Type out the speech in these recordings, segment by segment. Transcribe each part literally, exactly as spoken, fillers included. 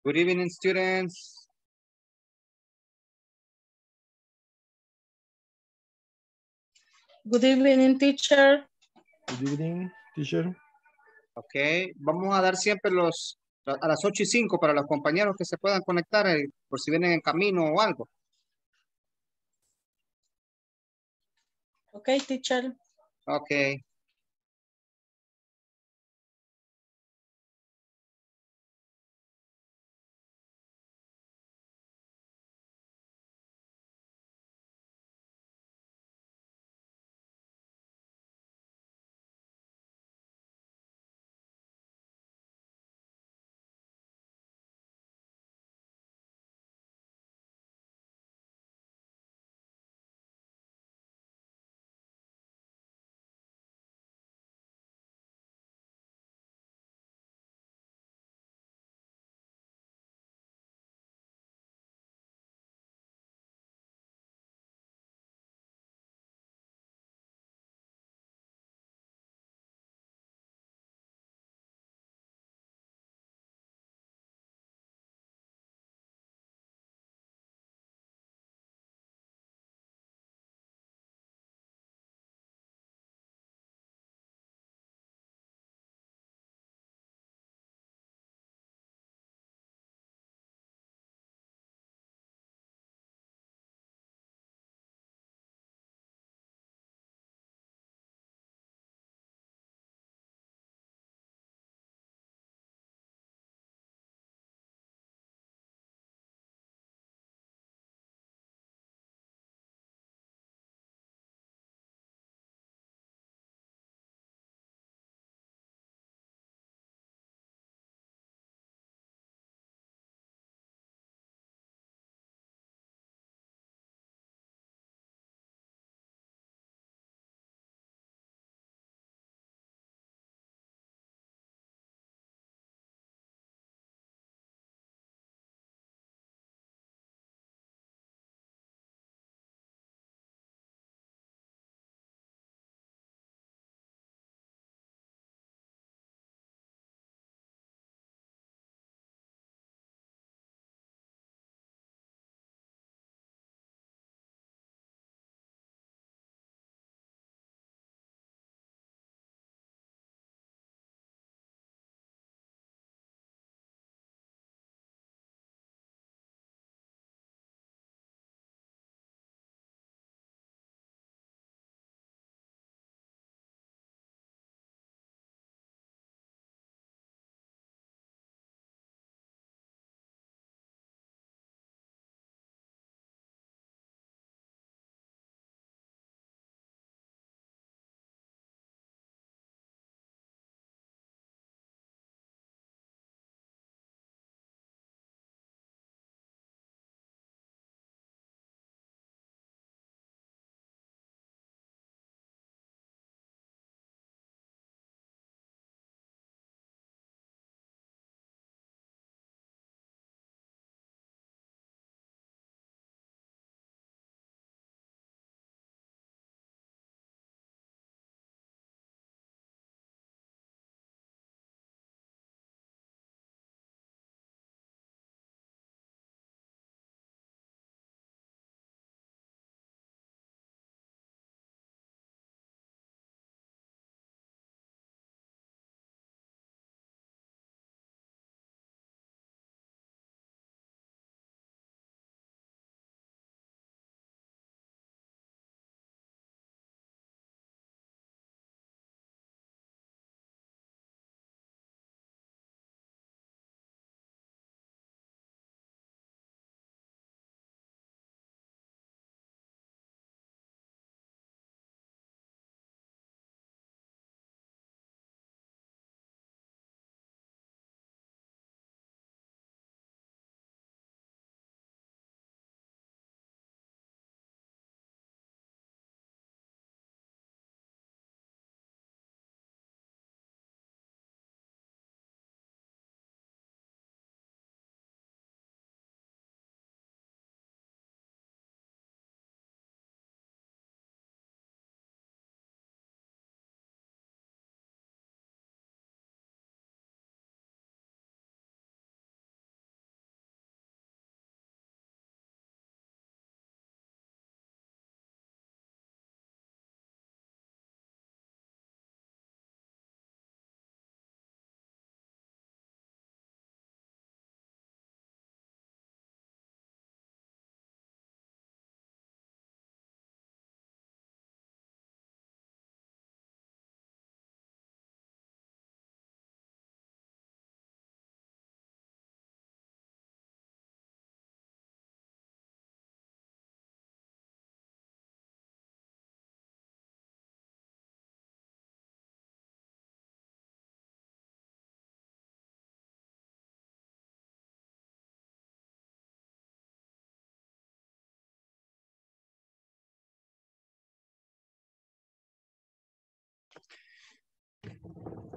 Good evening, students. Good evening, teacher. Good evening, teacher. Ok, vamos a dar siempre los a las ocho y cinco para los compañeros que se puedan conectar eh, por si vienen en camino o algo. Okay, teacher. Ok.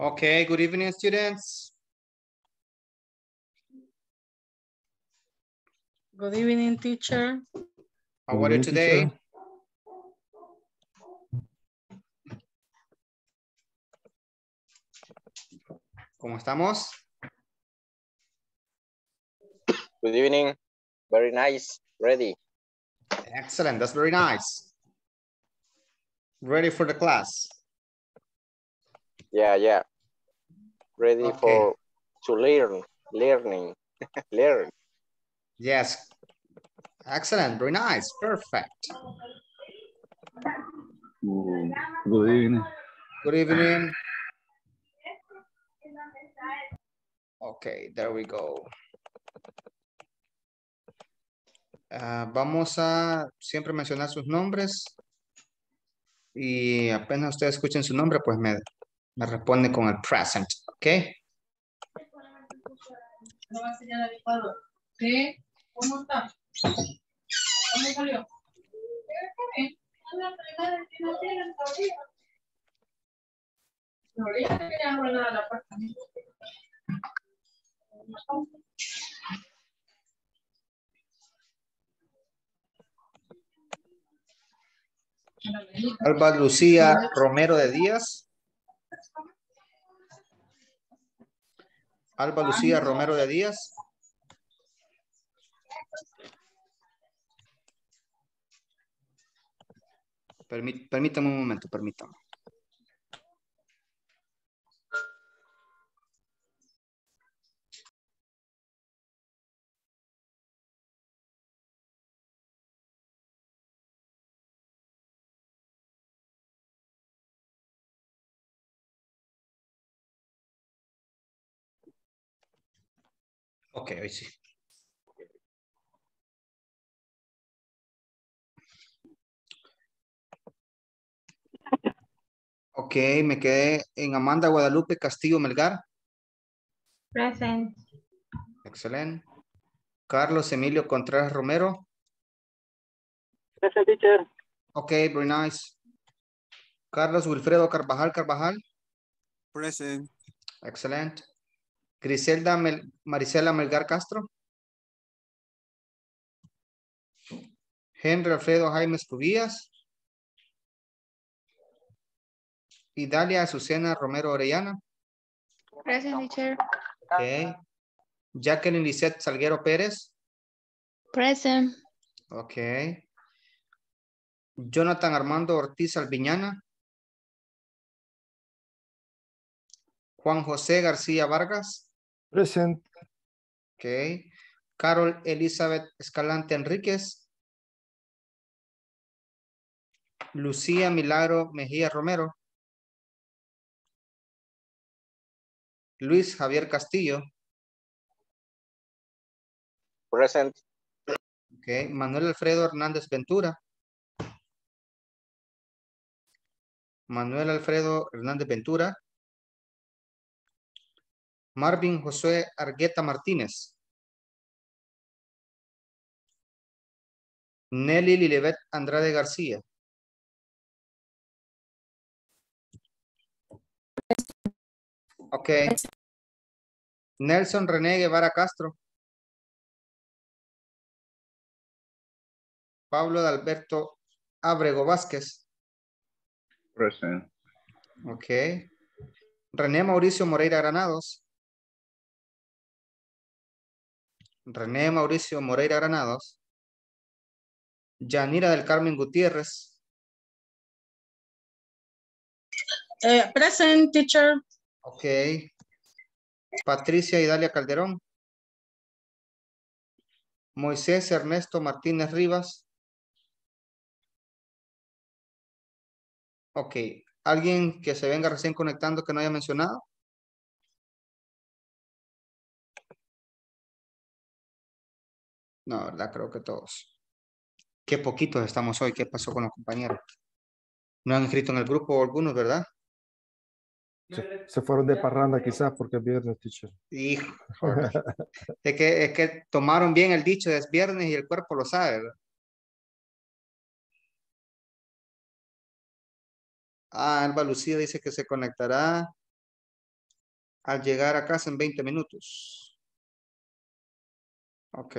Okay, good evening, students. Good evening, teacher. How Good are you evening, today? teacher. ¿Cómo estamos? Good evening. Very nice. Ready. Excellent, that's very nice. Ready for the class? Yeah, yeah. Ready Okay. for to learn. Learning. Learn. Yes. Excellent, very nice, perfect. Mm, Good evening. Good evening. Okay, there we go. Ah, vamos a siempre mencionar sus nombres y apenas ustedes escuchen su nombre, pues me, me responde con el present, ¿ok? ¿Qué? ¿Cómo está? ¿Cómo salió? Alba Lucía Romero de Díaz. Alba Lucía Romero de Díaz. Permí- permítame un momento, permítame. Ok, hoy sí. Ok, me quedé en Amanda Guadalupe Castillo Melgar. Present. Excelente. Carlos Emilio Contreras Romero. Present, teacher. Ok, very nice. Carlos Wilfredo Carvajal Carvajal. Present. Excelente. Griselda Mel- Marisela Melgar Castro. Henry Alfredo Jaime Cubillas. Y Dalia Azucena Romero Orellana. Present, teacher. Ok. Jacqueline Lisette Salguero Pérez. Present. Ok. Jonathan Armando Ortiz Albiñana. Juan José García Vargas. Present. Ok. Carol Elizabeth Escalante Enríquez. Lucía Milagro Mejía Romero. Luis Javier Castillo. Present. Ok. Manuel Alfredo Hernández Ventura. Manuel Alfredo Hernández Ventura. Marvin Josué Argueta Martínez. Nelly Lilibet Andrade García. Ok. Nelson René Guevara Castro. Pablo de Alberto Abrego Vázquez. Present. Ok. René Mauricio Moreira Granados. René Mauricio Moreira Granados. Yanira del Carmen Gutiérrez. Eh, present, teacher. Ok. Patricia Idalia Calderón. Moisés Ernesto Martínez Rivas. Ok. ¿Alguien que se venga recién conectando que no haya mencionado? No, verdad, creo que todos. Qué poquitos estamos hoy. ¿Qué pasó con los compañeros? No han escrito en el grupo algunos, ¿verdad? Se, se fueron de parranda quizás porque es viernes, teacher. Híjole. Es que, es que tomaron bien el dicho de es viernes y el cuerpo lo sabe, ¿verdad? Ah, Alba Lucía dice que se conectará. al llegar a casa en veinte minutos. Ok.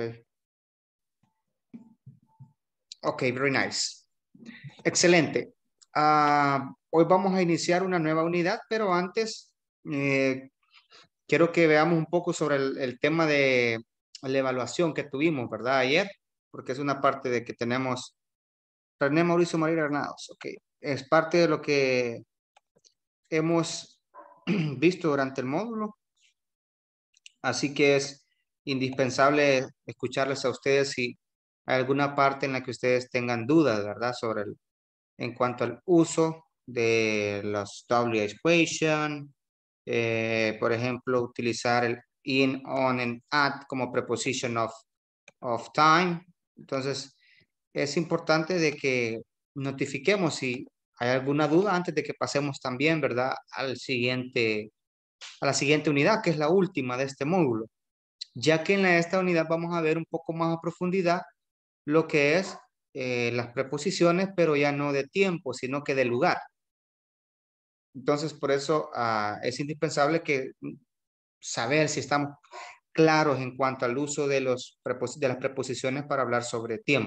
Ok, very nice. Excelente. Ah, hoy vamos a iniciar una nueva unidad, pero antes eh, quiero que veamos un poco sobre el, el tema de la evaluación que tuvimos, ¿verdad? Ayer, porque es una parte de que tenemos René Mauricio María Granados. Ok, es parte de lo que hemos visto durante el módulo, así que es indispensable escucharles a ustedes si hay alguna parte en la que ustedes tengan dudas, ¿verdad? Sobre el, en cuanto al uso de los W H equation, eh, por ejemplo, utilizar el in, on, and at como preposition of, of time. Entonces, es importante de que notifiquemos si hay alguna duda antes de que pasemos también, ¿verdad? Al siguiente, a la siguiente unidad, que es la última de este módulo, ya que en la- esta unidad vamos a ver un poco más a profundidad lo que es eh, las preposiciones, pero ya no de tiempo, sino que de lugar. Entonces, por eso ah, es indispensable que mm, saber si estamos claros en cuanto al uso de, los prepos- de las preposiciones para hablar sobre tiempo.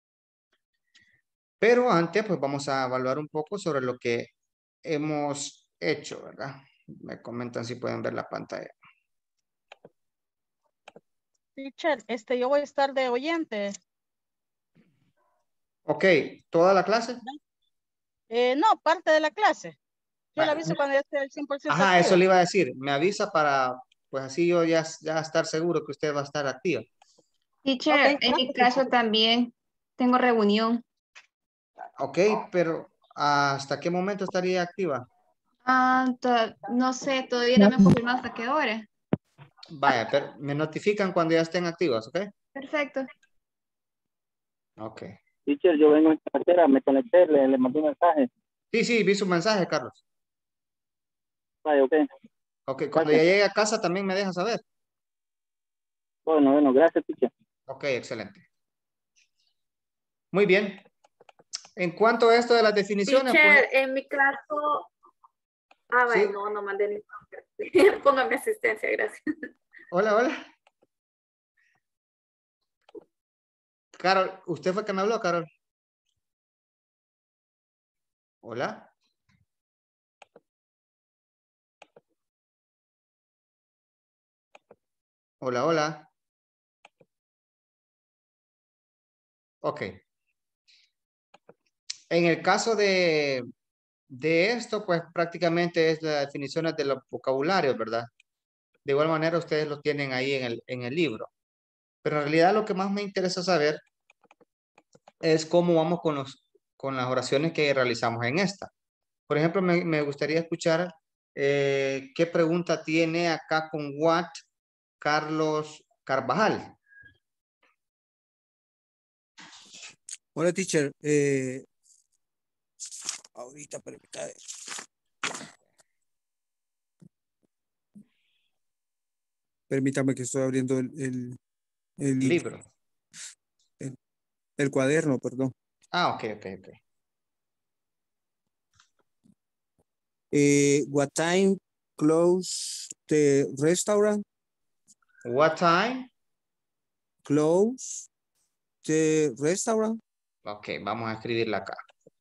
Pero antes, pues vamos a evaluar un poco sobre lo que hemos hecho, ¿verdad? Me comentan si pueden ver la pantalla. Teacher, este, yo voy a estar de oyente. Ok, ¿toda la clase? Eh, no, parte de la clase. Yo le Va- aviso cuando ya esté el cien por ciento Ajá, eso activo. le iba a decir. Me avisa para, pues así yo ya, ya estar seguro que usted va a estar activa. Ok, Teacher, en mi gracias, teacher. caso también tengo reunión. Ok, pero ¿hasta qué momento estaría activa? Ah, to- no sé, todavía no me han confirmado hasta qué hora. Vaya, pero me notifican cuando ya estén activas, ¿ok? Perfecto. Ok. Teacher, yo vengo en cartera, me conecté, le, le mandé un mensaje. Sí, sí, vi su mensaje, Carlos. Vale, ok. Ok, cuando ya Gracias. llegue a casa también me deja saber. Bueno, bueno, gracias, teacher. Ok, excelente. Muy bien. En cuanto a esto de las definiciones, pues, Teacher, en mi caso, ah, vaya, sí. no, no mandé ni póngame asistencia, gracias. Hola, hola. Carol, ¿usted fue que me habló, Carol? Hola. Hola, hola. Ok. En el caso de, de esto, pues prácticamente es la definición de los vocabularios, ¿verdad? De igual manera, ustedes lo tienen ahí en el, en el libro. Pero en realidad lo que más me interesa saber es cómo vamos con, los, con las oraciones que realizamos en esta. Por ejemplo, me, me gustaría escuchar eh, qué pregunta tiene acá con what Carlos Carvajal. Hola, teacher. Eh, ahorita, permítame. Permítame que estoy abriendo el, el, el libro. Libro. El, el cuaderno, perdón. Ah, ok, ok, ok. Eh, what time close the restaurant? What time? Close the restaurant. Ok, vamos a escribirla acá.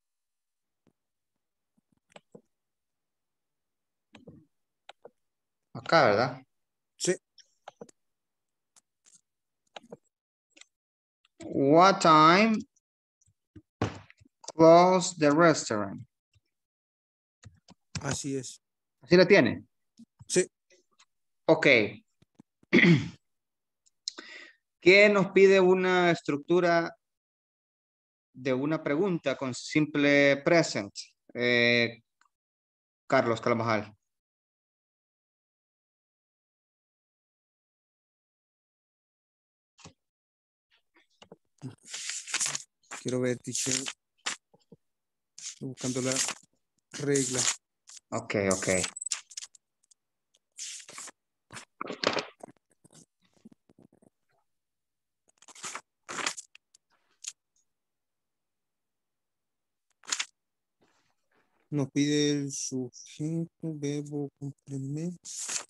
Acá, ¿verdad? Sí. What time close the restaurant? Así es. ¿Así la tiene? Sí. Ok. ¿Qué nos pide una estructura de una pregunta con simple present? Eh, Carlos Carvajal. Quiero ver, teacher. Estoy buscando la regla. Ok, ok. Nos pide el sujeto, verbo, complemento.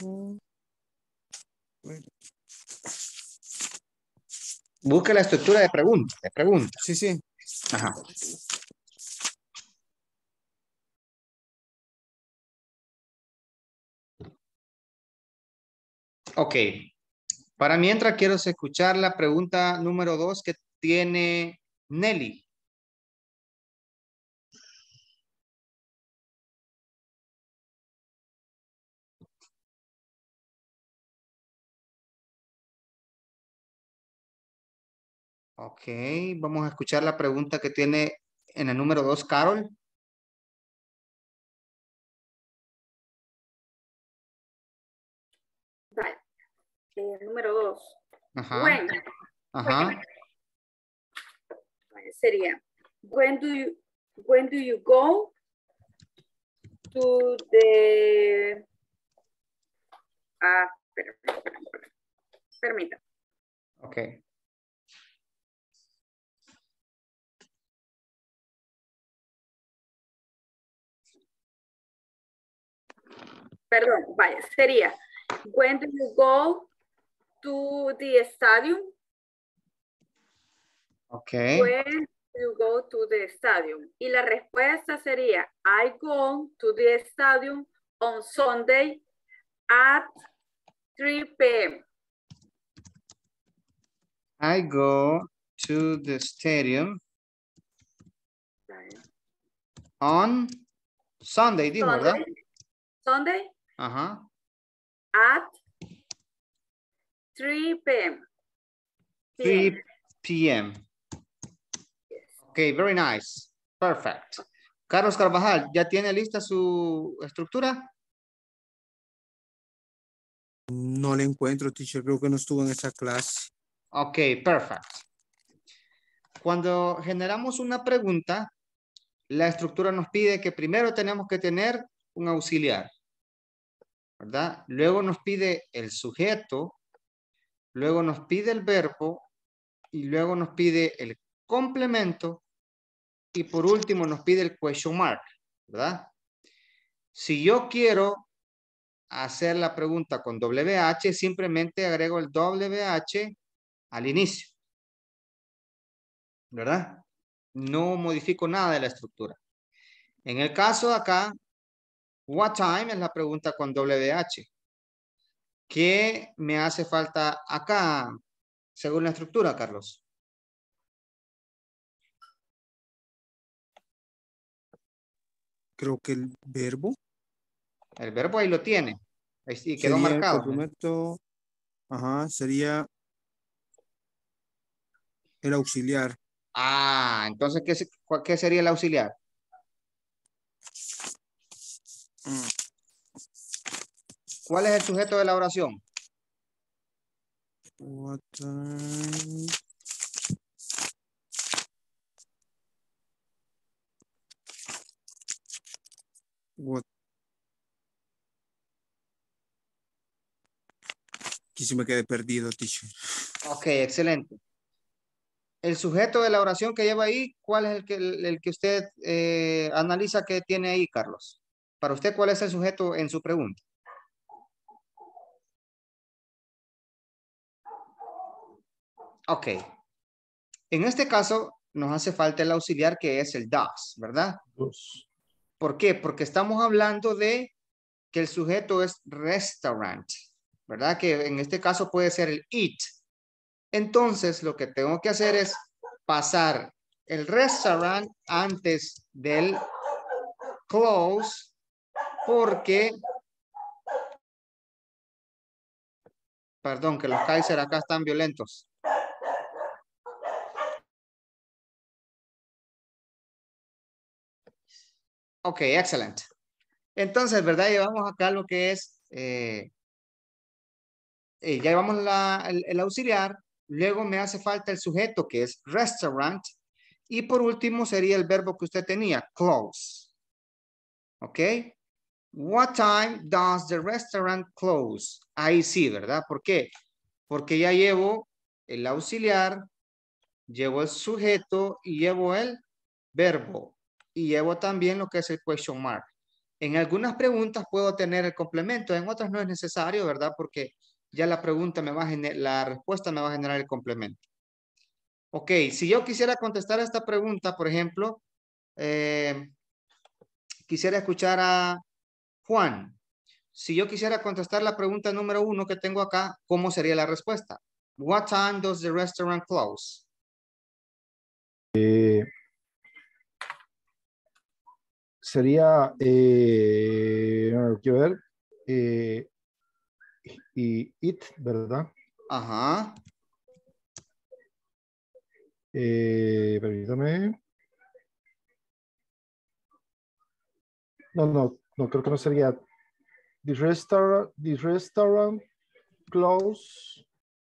Bueno, Busque la estructura de pregunta, de pregunta. sí, sí. Ajá. Ok. Para mientras quiero escuchar la pregunta número dos que tiene Nelly. Ok, vamos a escuchar la pregunta que tiene en el número dos, Carol. Vale. Eh, número dos. Ajá. When. Ajá. Vale, sería, when do you, when do you go to the... Ah, espera, espera, espera, espera. Permítame. Ok. Perdón, vaya, sería, when do you go to the stadium? Ok. When do you go to the stadium? Y la respuesta sería, I go to the stadium on Sunday at three p m I go to the stadium on Sunday, dijo, ¿verdad? Sunday, Sunday Ajá. at three p m three p m Ok, very nice. Perfect. Carlos Carvajal, ¿ya tiene lista su estructura? No le encuentro, teacher. Creo que no estuvo en esa clase. Ok, perfect. Cuando generamos una pregunta, la estructura nos pide que primero tenemos que tener un auxiliar, ¿verdad? Luego nos pide el sujeto, luego nos pide el verbo y luego nos pide el complemento y por último nos pide el question mark, ¿verdad? Si yo quiero hacer la pregunta con W H, simplemente agrego el W H al inicio, ¿verdad? No modifico nada de la estructura. En el caso de acá, what time es la pregunta con W H. ¿Qué me hace falta acá, según la estructura, Carlos? Creo que el verbo El verbo ahí lo tiene. Y quedó sería el marcado. complemento. Ajá, sería el auxiliar. Ah, entonces, ¿qué, se- cuál- qué sería el auxiliar? ¿Cuál es el sujeto de la oración? What time? What? Aquí se me quedé perdido, teacher. Ok, excelente. El sujeto de la oración que lleva ahí, ¿cuál es el que, el, el que usted eh, analiza que tiene ahí, Carlos? Para usted, ¿cuál es el sujeto en su pregunta? Ok. En este caso, nos hace falta el auxiliar que es el does, ¿verdad? Dos. ¿Por qué? Porque estamos hablando de que el sujeto es restaurant, ¿verdad? Que en este caso puede ser el eat. Entonces, lo que tengo que hacer es pasar el restaurant antes del close, porque, perdón, que los Kaiser acá están violentos. Ok, excelente. Entonces, ¿verdad? Llevamos acá lo que es, eh, eh, ya llevamos la, el, el auxiliar, luego me hace falta el sujeto que es restaurant, y por último sería el verbo que usted tenía, close. Ok. What time does the restaurant close? Ahí sí, ¿verdad? ¿Por qué? Porque ya llevo el auxiliar, llevo el sujeto y llevo el verbo. y llevo también lo que es el question mark. En algunas preguntas puedo tener el complemento, en otras no es necesario, ¿verdad? Porque ya la pregunta me va a generar, la respuesta me va a generar el complemento. Ok, si yo quisiera contestar a esta pregunta, por ejemplo, eh, quisiera escuchar a Juan. Si yo quisiera contestar la pregunta número uno que tengo acá, ¿cómo sería la respuesta? What time does the restaurant close? Eh, sería, eh, quiero ver, eh, y it, ¿verdad? Ajá. Eh, permítame. No, no, no, creo que no sería. The restaurant, the restaurant close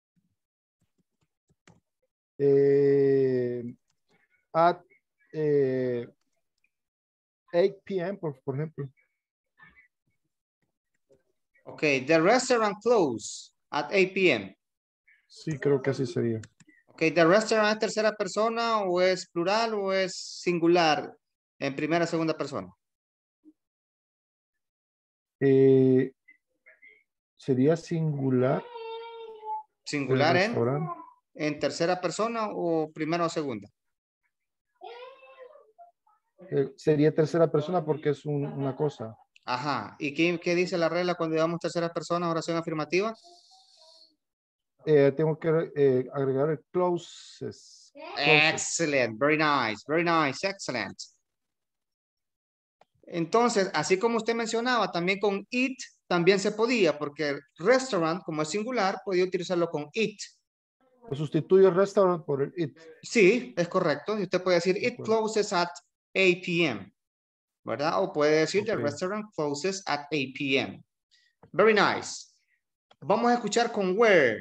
eh, at eh, eight p m, por, por ejemplo. Ok, the restaurant close at eight p m Sí, creo que así sería. Ok, the restaurant es tercera persona o es plural o es singular en primera, segunda persona. Eh, sería singular. Singular en, Restaurante. en tercera persona o primera o segunda. Eh, sería tercera persona porque es un- una cosa. Ajá. ¿Y qué, qué dice la regla cuando llevamos tercera persona, oración afirmativa? Eh, tengo que eh, agregar el closest. Closest. Excellent, very nice, very nice, excellent. Entonces, así como usted mencionaba, también con it también se podía, porque restaurant, como es singular, podía utilizarlo con it. Sustituyo el restaurant por el it. Sí, es correcto. Y usted puede decir, it closes at eight p m, ¿verdad? O puede decir, the Ok. restaurant closes at eight p m Very nice. Vamos a escuchar con where.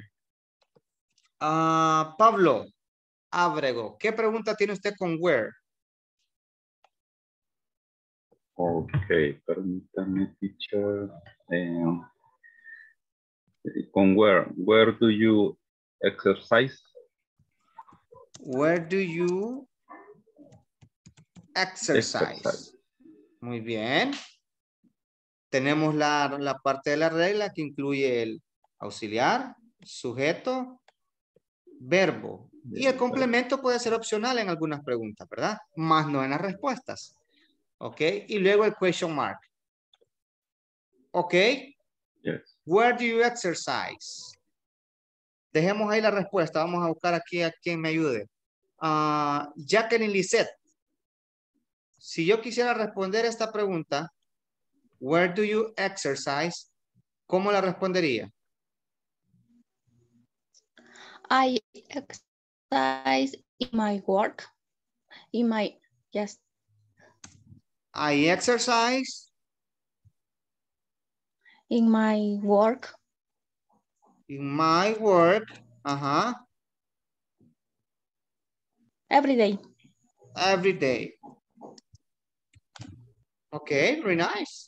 Ah, Pablo Ábrego, ¿qué pregunta tiene usted con where? Ok, permítame, teacher. Eh, con where, where do you exercise? Where do you exercise? Exercise. Muy bien. Tenemos la, la parte de la regla que incluye el auxiliar, sujeto, verbo. Y el complemento puede ser opcional en algunas preguntas, ¿verdad? Más no en las respuestas. ¿Ok? Y luego el question mark. ¿Ok? Yes. Where do you exercise? Dejemos ahí la respuesta. Vamos a buscar aquí a quien me ayude. Uh, Jacqueline Lisette. Si yo quisiera responder esta pregunta, where do you exercise? ¿Cómo la respondería? I exercise in my work. In my, yes. I exercise. In my work. In my work. Ajá. Every day. Every day. Okay, very nice.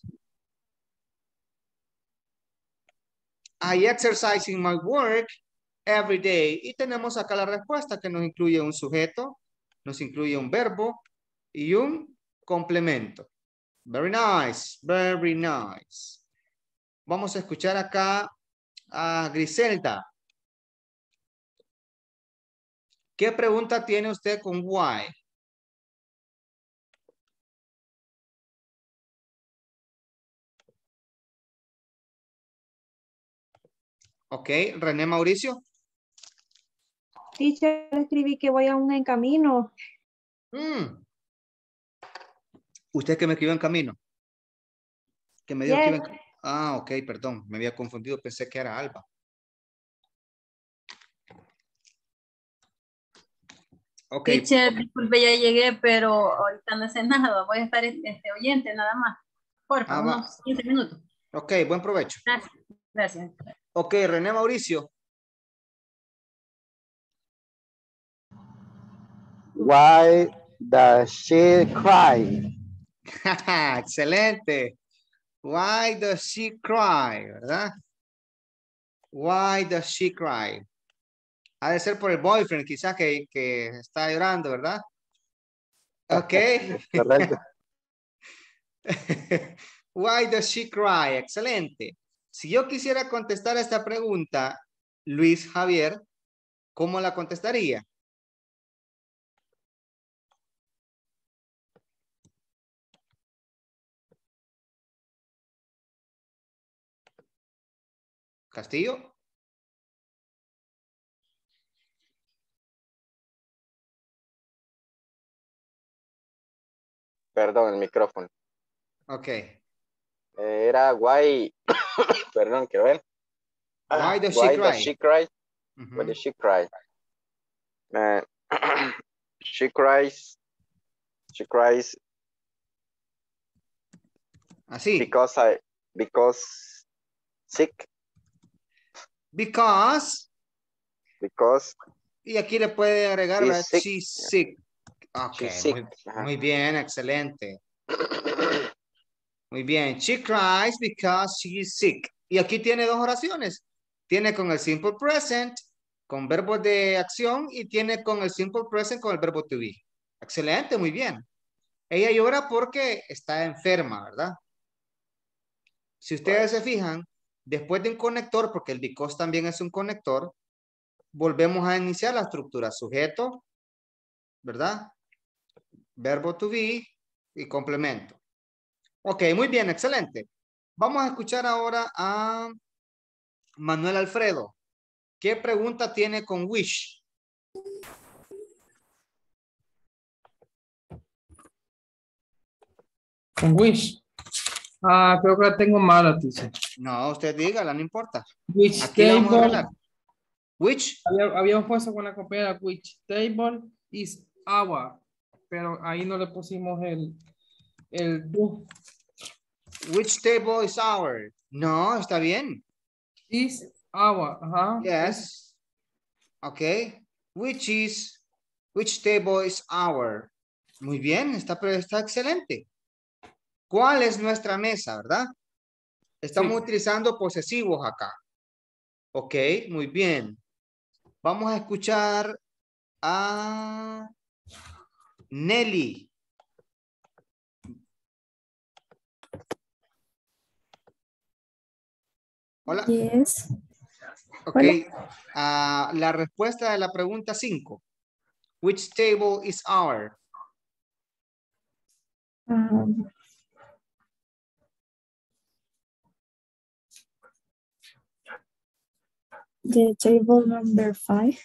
I exercise in my work every day. Y tenemos acá la respuesta que nos incluye un sujeto, nos incluye un verbo y un complemento. Very nice, very nice. Vamos a escuchar acá a Griselda. ¿Qué pregunta tiene usted con why? Ok, René Mauricio. Teacher, escribí que voy aún en camino. Mm. ¿Usted que me escribió en camino? Que me dijo Yes. que iba en... Ah, ok, perdón, me había confundido, pensé que era Alba. Ok. Teacher, disculpe, ya llegué, pero ahorita no sé nada. Voy a estar este, oyente nada más. Porfa, Ah, unos quince minutos. Ok, buen provecho. Gracias. Gracias. Ok, René Mauricio. Why does she cry? Excelente. Why does she cry? ¿Verdad? Why does she cry? Ha de ser por el boyfriend, quizás que, que está llorando, ¿verdad? Ok. Correcto. Why does she cry? Excelente. Si yo quisiera contestar esta pregunta, Luis Javier, ¿cómo la contestaría? Castillo. Perdón, el micrófono. Ok. Era why, perdón, quiero ver. Why does she Why cry? does she cry? Ujú. Why does she cry? Uh, she cries. She cries Así. because I because sick. Because. Because Y aquí le puede agregar, she's ¿verdad? sick. She's sick. Ok, She's sick. muy, Ajá. muy bien, excelente. Muy bien. She cries because she is sick. Y aquí tiene dos oraciones. Tiene con el simple present, con verbos de acción, y tiene con el simple present con el verbo to be. Excelente, muy bien. Ella llora porque está enferma, ¿verdad? Si ustedes se fijan, después de un conector, porque el because también es un conector, volvemos a iniciar la estructura. Sujeto, ¿verdad? Verbo to be y complemento. Ok, muy bien, excelente. Vamos a escuchar ahora a Manuel Alfredo. ¿Qué pregunta tiene con wish? Con wish. Ah, creo que la tengo mala, teacher. No, usted dígala, no importa. Which Aquí la vamos a table? arreglar. Which? Había- habíamos puesto con la compañera which table is our, pero ahí no le pusimos el el do. Which table is our? No, está bien. Is our, ajá. Yes. Ok. Which is, which table is our? Muy bien, está, está excelente. ¿Cuál es nuestra mesa, verdad? Estamos Sí. utilizando posesivos acá. Ok, muy bien. Vamos a escuchar a Nelly. Hola. Yes. Ok. Hola. Uh, la respuesta de la pregunta cinco. Which table is our? Um, the table number five.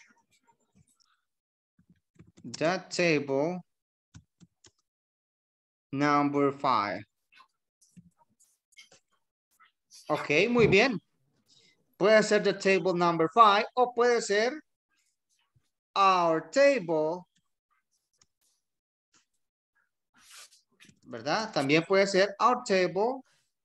That table number five. Ok, muy bien. Puede ser the table number five o puede ser our table. ¿Verdad? También puede ser our table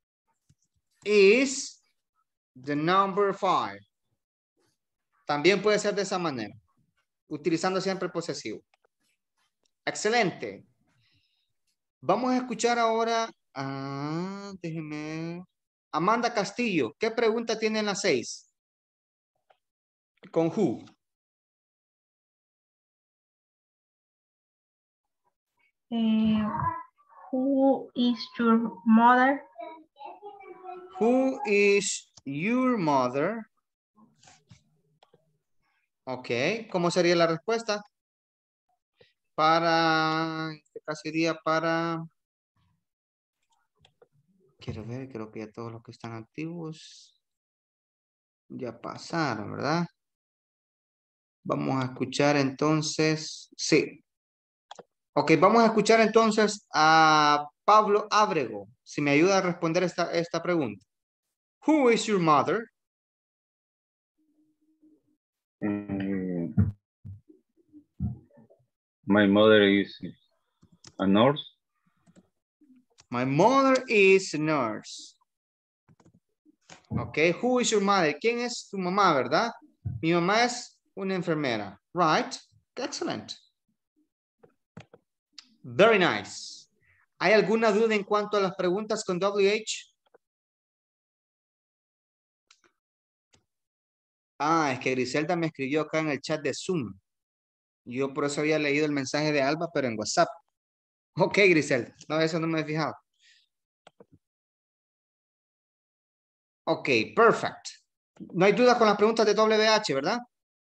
is the number five. También puede ser de esa manera. Utilizando siempre el posesivo. Excelente. Vamos a escuchar ahora. Ah, déjeme. Amanda Castillo. ¿Qué pregunta tiene en la seis? Con who. Eh, who is your mother? Who is your mother? Ok. ¿Cómo sería la respuesta? Para, en este caso sería para, quiero ver, creo que ya todos los que están activos ya pasaron, ¿verdad? Vamos a escuchar entonces, sí. Ok, vamos a escuchar entonces a Pablo Ábrego, si me ayuda a responder esta, esta pregunta. Who is your mother? Mm, my mother is a nurse. My mother is a nurse. Ok, who is your mother? ¿Quién es tu mamá, verdad? Mi mamá es una enfermera. Right? Excellent. Very nice. ¿Hay alguna duda en cuanto a las preguntas con W H? Ah, es que Griselda me escribió acá en el chat de Zoom. Yo por eso había leído el mensaje de Alba, pero en WhatsApp. Ok, Grisel. No, eso no me he fijado. Ok, perfect. No hay duda con las preguntas de W H, ¿verdad?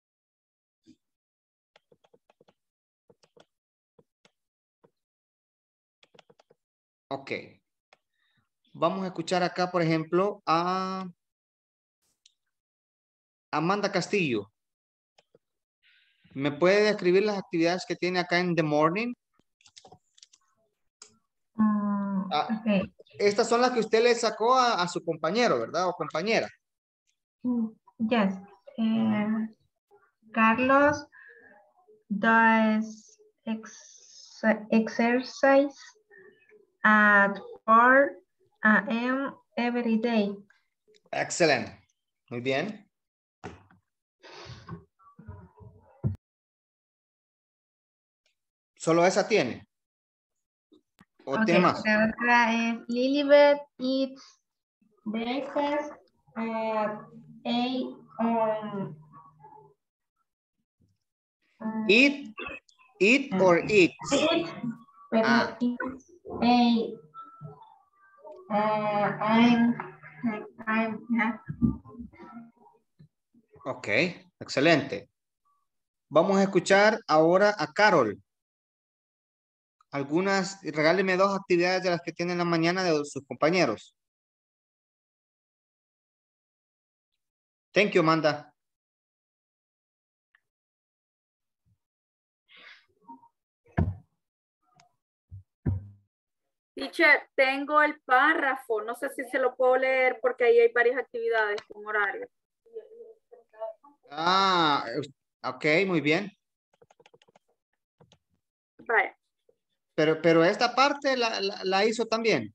Ok. Vamos a escuchar acá, por ejemplo, a Amanda Castillo. ¿Me puede describir las actividades que tiene acá en the morning? Mm, Ah, okay. estas son las que usted le sacó a, a su compañero, ¿verdad? O compañera. Mm, Yes. Eh, Carlos does ex exercise at four A M every day. Excelente. Muy bien. ¿Solo esa tiene? ¿O Okay, tiene más? la otra es Lilibet eats breakfast at eight um, Eat, eat or eat. eight, pero Ah, it's eight. Uh, I'm, I'm, yeah. ok. Excelente. Vamos a escuchar ahora a Carol. Algunas, regáleme dos actividades de las que tiene en la mañana de sus compañeros. Thank you, Amanda. Teacher, tengo el párrafo. No sé si se lo puedo leer porque ahí hay varias actividades con horario. Ah, ok, muy bien. Vale. Pero, pero esta parte la, la, la hizo también.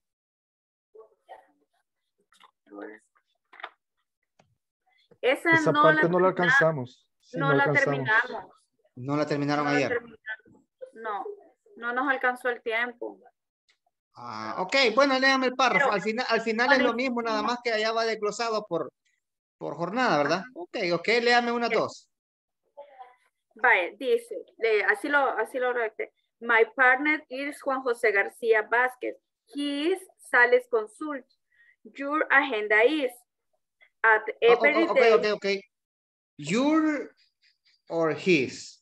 Esa, Esa no parte la no la termina- alcanzamos. Sí, no no la alcanzamos. terminamos. No la terminaron No la ayer. terminamos. No, no nos alcanzó el tiempo. Ah, ok, bueno, léame el párrafo. Pero- al final, al final es lo mismo, nada más que allá va desglosado por, por jornada, ¿verdad? Ok, ok, léame unas dos. Vale, dice, le- así lo, así lo redacté. My partner is Juan José García Vázquez. He is Sales Consult. Your agenda is at Oh, every oh, ok, day. ok, ok. Your or his.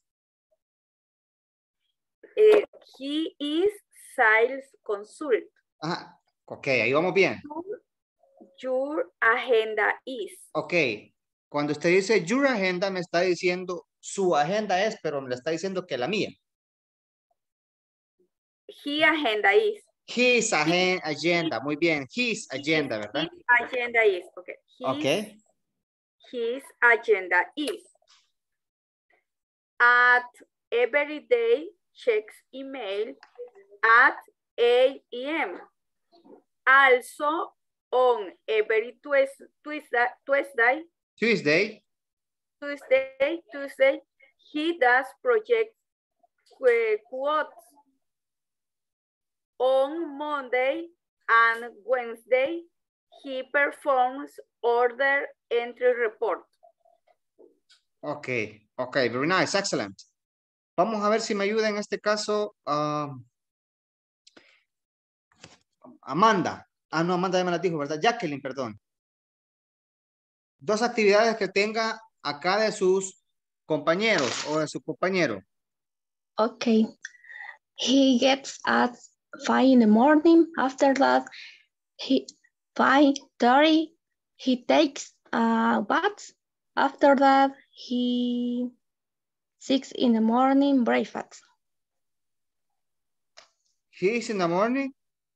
eh, he is Sales Consult. Ajá, ok, ahí vamos bien. Your agenda is. Ok, cuando usted dice your agenda, me está diciendo su agenda es, pero me le está diciendo que la mía. He agenda is. His agen- agenda, muy bien. His agenda, His, ¿verdad? his agenda is. Okay. His, Ok. His agenda is. At every day, checks email at eight A M Also, on every Tues- Tuesday, Tuesday, Tuesday. Tuesday, Tuesday, he does project qu- quotes. On Monday and Wednesday, he performs order entry report. Ok, ok, very nice, excellent. Vamos a ver si me ayuda en este caso ah, Amanda. Ah, no, Amanda ya me la dijo, ¿verdad? Jacqueline, perdón. Dos actividades que tenga acá de sus compañeros o de su compañero. Okay. He gets at five in the morning. After that, he five thirty. He takes a bath. After that, he six in the morning breakfast. He is in the morning.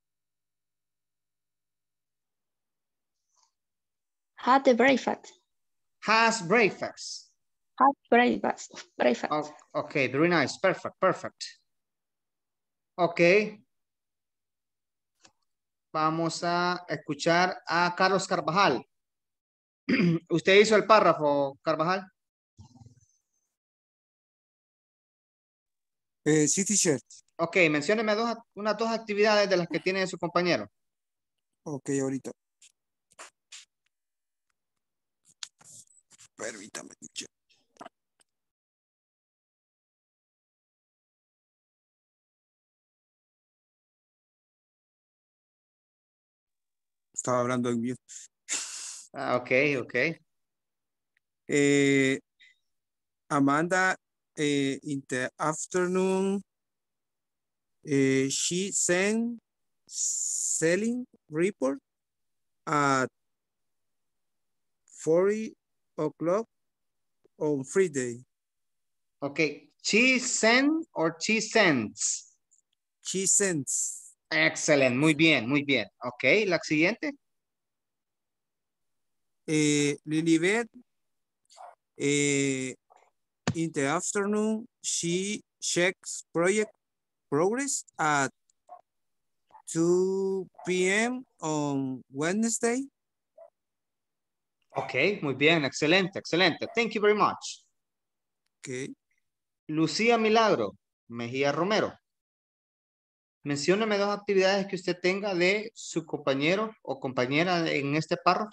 Had the breakfast. Has breakfast. Had breakfast. Breakfast. Oh, ok, very nice, perfect, perfect. Ok. Vamos a escuchar a Carlos Carvajal. ¿Usted hizo el párrafo, Carvajal? Eh, sí, teacher. Ok, mencióneme dos, unas dos actividades de las que tiene su compañero. Ok, ahorita. Permítame, teacher. Estaba hablando en mute. Ah, ok, ok. Eh, Amanda, eh, in the afternoon, eh, she sent selling report at forty o'clock on Friday. Ok. She sent or she sends. She sends. Excelente. Muy bien, muy bien. Ok. La siguiente. Eh, Lilibet, eh, in the afternoon, she checks project progress at two p m on Wednesday. Ok, muy bien. Excelente, excelente. Thank you very much. Okay. Lucía Milagro Mejía Romero. Mencióneme dos actividades que usted tenga de su compañero o compañera en este párrafo.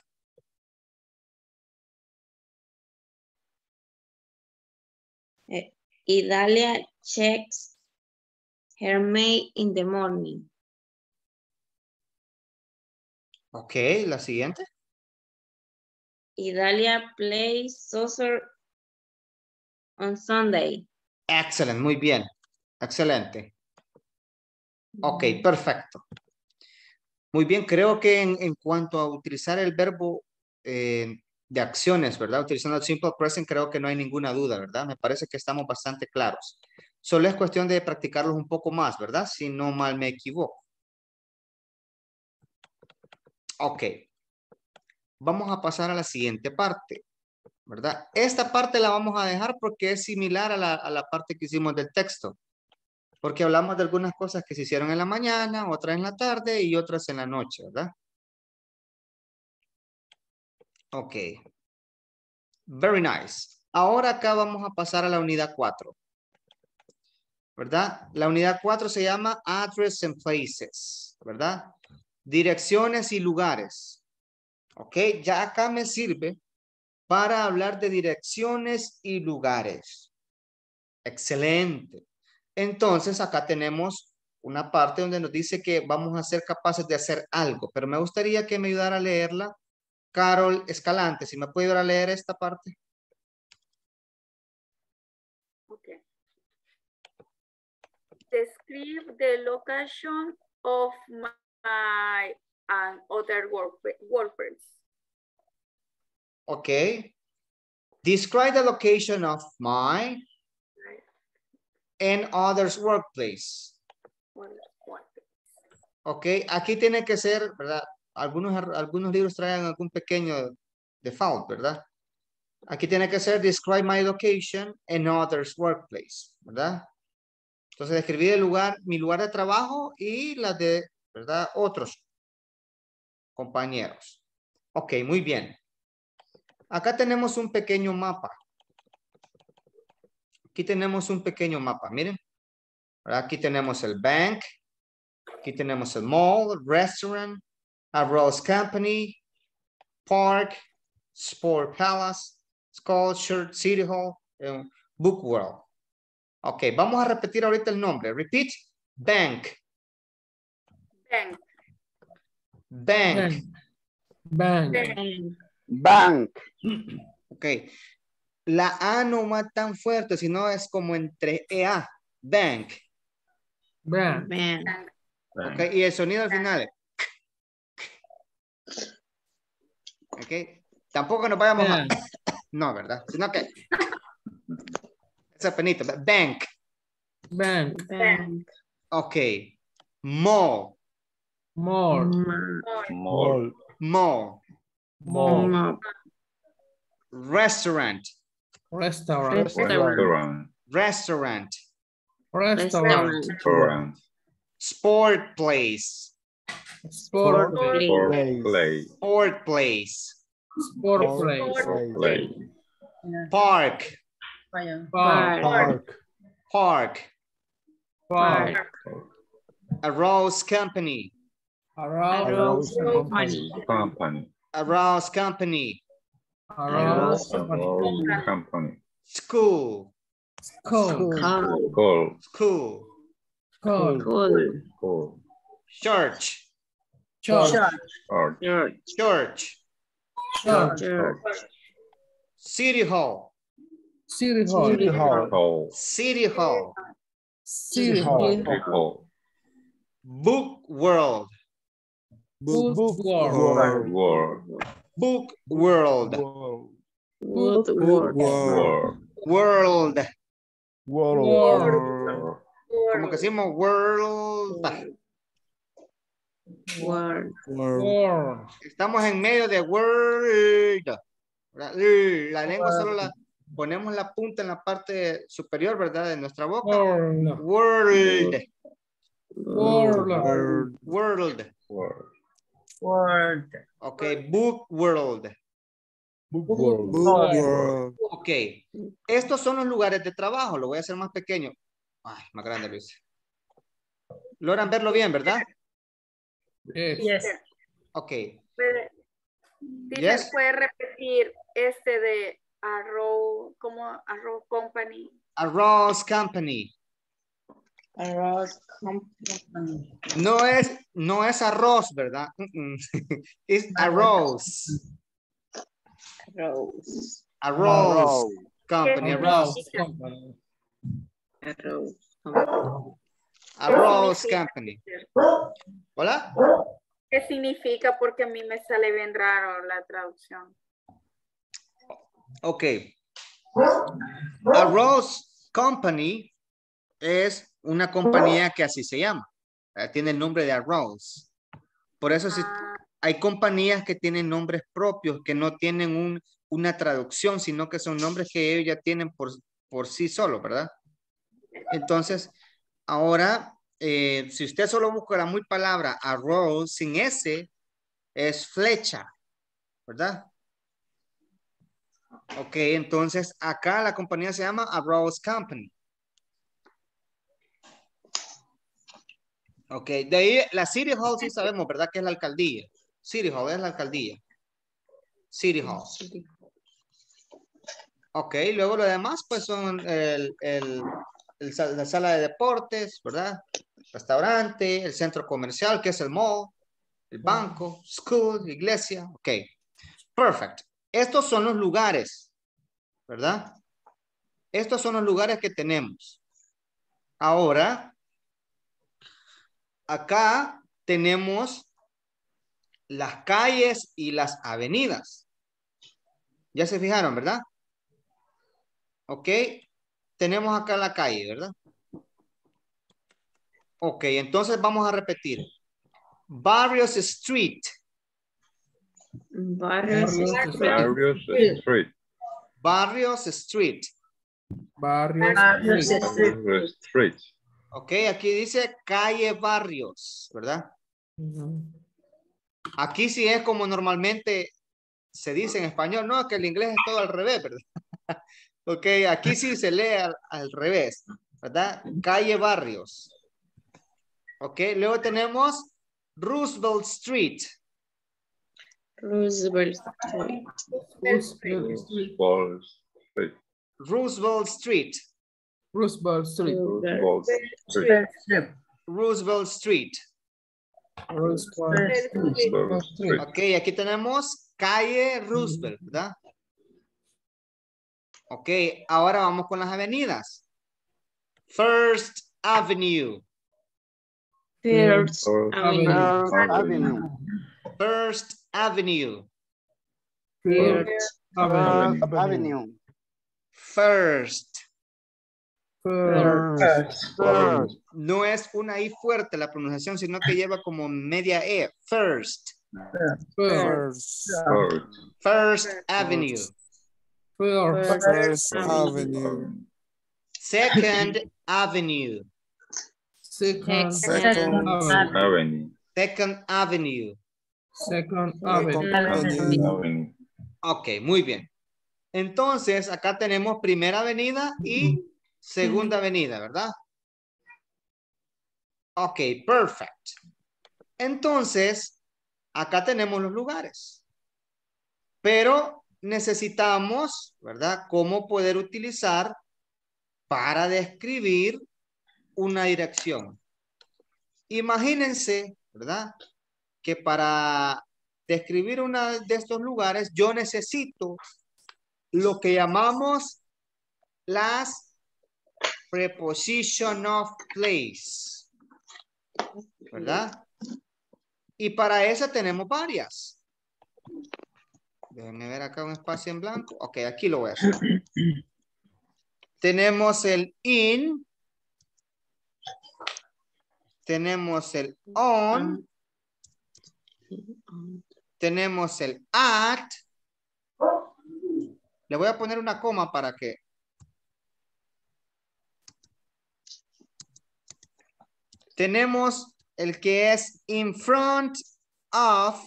Uh, Idalia checks her mail in the morning. Ok, la siguiente. Idalia plays soccer on Sunday. Excelente, muy bien. Excelente. Ok, perfecto. Muy bien, creo que en, en cuanto a utilizar el verbo eh, de acciones, ¿verdad? Utilizando el simple present, creo que no hay ninguna duda, ¿verdad? Me parece que estamos bastante claros. Solo es cuestión de practicarlos un poco más, ¿verdad? Si no mal me equivoco. Ok. Vamos a pasar a la siguiente parte, ¿verdad? Esta parte la vamos a dejar porque es similar a la, a la parte que hicimos del texto. Porque hablamos de algunas cosas que se hicieron en la mañana, otras en la tarde y otras en la noche, ¿verdad? Ok. Very nice. Ahora acá vamos a pasar a la unidad cuatro. ¿Verdad? La unidad cuatro se llama Address and Places, ¿verdad? Direcciones y lugares. Ok, ya acá me sirve para hablar de direcciones y lugares. Excelente. Entonces acá tenemos una parte donde nos dice que vamos a ser capaces de hacer algo, pero me gustaría que me ayudara a leerla Carol Escalante. Si me puede ayudar a leer esta parte. Okay. Describe the location of my and other work, workers. Okay. Describe the location of my and others' workplace. Ok, aquí tiene que ser, ¿verdad? Algunos, algunos libros traen algún pequeño default, ¿verdad? Aquí tiene que ser describe my location and others' workplace, ¿verdad? Entonces, describir el lugar, mi lugar de trabajo y la de, ¿verdad? Otros compañeros. Ok, muy bien. Acá tenemos un pequeño mapa. Aquí tenemos un pequeño mapa, miren. Aquí tenemos el bank. Aquí tenemos el mall, restaurant, a Rose Company, park, sport palace, sculpture, city hall, um, book world. Ok, vamos a repetir ahorita el nombre. Repeat. Bank. Bank. Bank. Bank. Bank. Bank. Ok. La A no va tan fuerte, sino es como entre E A. Bank. Bank. Bank. Ok, y el sonido al final. Ok. Tampoco nos vayamos a... No, ¿verdad? Sino que... Esa penita. Bank. Bank. Bank. Ok. Mall. More. Mall. Mall. More. Restaurant. Restaurant. Restaurant. Restaurant. Restaurant. Restaurant. Sport place. Sport Sport place. Play. Sport place. Sport place. Play. Park. Park. Park. Park. Park. A Rose Company. Around. Rose Company. Company. A Rose Company. Around. Company. School. School. School. School. School. Cool. School. Church. Church. Church. Church. Church. Church. City Hall. City Hall. City Hall. City Hall. City Hall. Hall. Book World. Book Book World. World. Book World. Book World. World. World. World. World. Como que decimos world. World. World. Estamos en medio de world. ¿Verdad? La lengua solo la ponemos la punta en la parte superior, ¿verdad? De nuestra boca. World. World. World. World. World. Word. Ok, book world. Book World. Book World. Ok, estos son los lugares de trabajo. Lo voy a hacer más pequeño. Ay, más grande, Luis. Logran verlo bien, ¿verdad? Yes. Yes. Ok. Puede, teacher, Yes. ¿puede repetir este de Arrow, como Arrow Company? Arroz Company. Arroz company. No es, no es arroz, ¿verdad? Mm, mm. Es arroz. Arroz. Arroz Company. ¿Qué Arroz. significa? Company. Arroz. Arroz significa? Company. ¿Hola? ¿Qué significa? Porque a mí me sale bien raro la traducción. Ok. Arroz Company es una compañía que así se llama. Eh, Tiene el nombre de arroz. Por eso si Ah, hay compañías que tienen nombres propios, que no tienen un, una traducción, sino que son nombres que ellos ya tienen por, por sí solos, ¿verdad? Entonces, ahora, eh, si usted solo busca la muy palabra arroz sin S, es flecha, ¿verdad? Ok, entonces acá la compañía se llama Arroz Company. Ok, de ahí la City Hall sí sabemos, ¿verdad? Que es la alcaldía. City Hall es la alcaldía. City Hall. Ok, luego lo demás pues son el, el, el sal- la sala de deportes, ¿verdad? Restaurante, el centro comercial que es el mall, el banco, school, iglesia. Ok, perfect. Estos son los lugares, ¿verdad? Estos son los lugares que tenemos. Ahora, acá tenemos las calles y las avenidas. Ya se fijaron, ¿verdad? Ok, tenemos acá la calle, ¿verdad? Ok, entonces vamos a repetir. Barrios Street. Barrios. Barrios Street. Barrios Street. Barrios. Barrios Street. Street. Barrios Street. Ok, aquí dice calle Barrios, ¿verdad? Aquí sí es como normalmente se dice en español, no, que el inglés es todo al revés, ¿verdad? Ok, aquí sí se lee al, al revés, ¿verdad? Calle Barrios. Ok, luego tenemos Roosevelt Street. Roosevelt Street. Roosevelt Street. Roosevelt Street. Roosevelt Street. Roosevelt Street. Roosevelt Street. Strip. Roosevelt Street. Roosevelt Roosevelt Street. Ok, aquí tenemos calle Roosevelt, ¿verdad? Ok, ahora vamos con las avenidas. First Avenue. First First Avenue. Avenue. First Avenue. First Avenue. First Avenue. First. First. First. No es una I fuerte la pronunciación, sino que lleva como media E. First. First. First. First Avenue. First. First Avenue. Second Avenue. Second. Second Avenue. Avenue. Second Avenue. Second Second Avenue. Avenue. Avenue. Ok, muy bien. Entonces, acá tenemos primera avenida y segunda avenida, ¿verdad? Ok, perfect. Entonces, acá tenemos los lugares. Pero necesitamos, ¿verdad? Cómo poder utilizar para describir una dirección. Imagínense, ¿verdad? que para describir uno de estos lugares yo necesito lo que llamamos las preposition of place, ¿verdad? Y para esa tenemos varias. Déjenme ver acá un espacio en blanco. Ok, aquí lo voy a hacer. Tenemos el in. Tenemos el on. Tenemos el at. Le voy a poner una coma para que. Tenemos el que es in front of.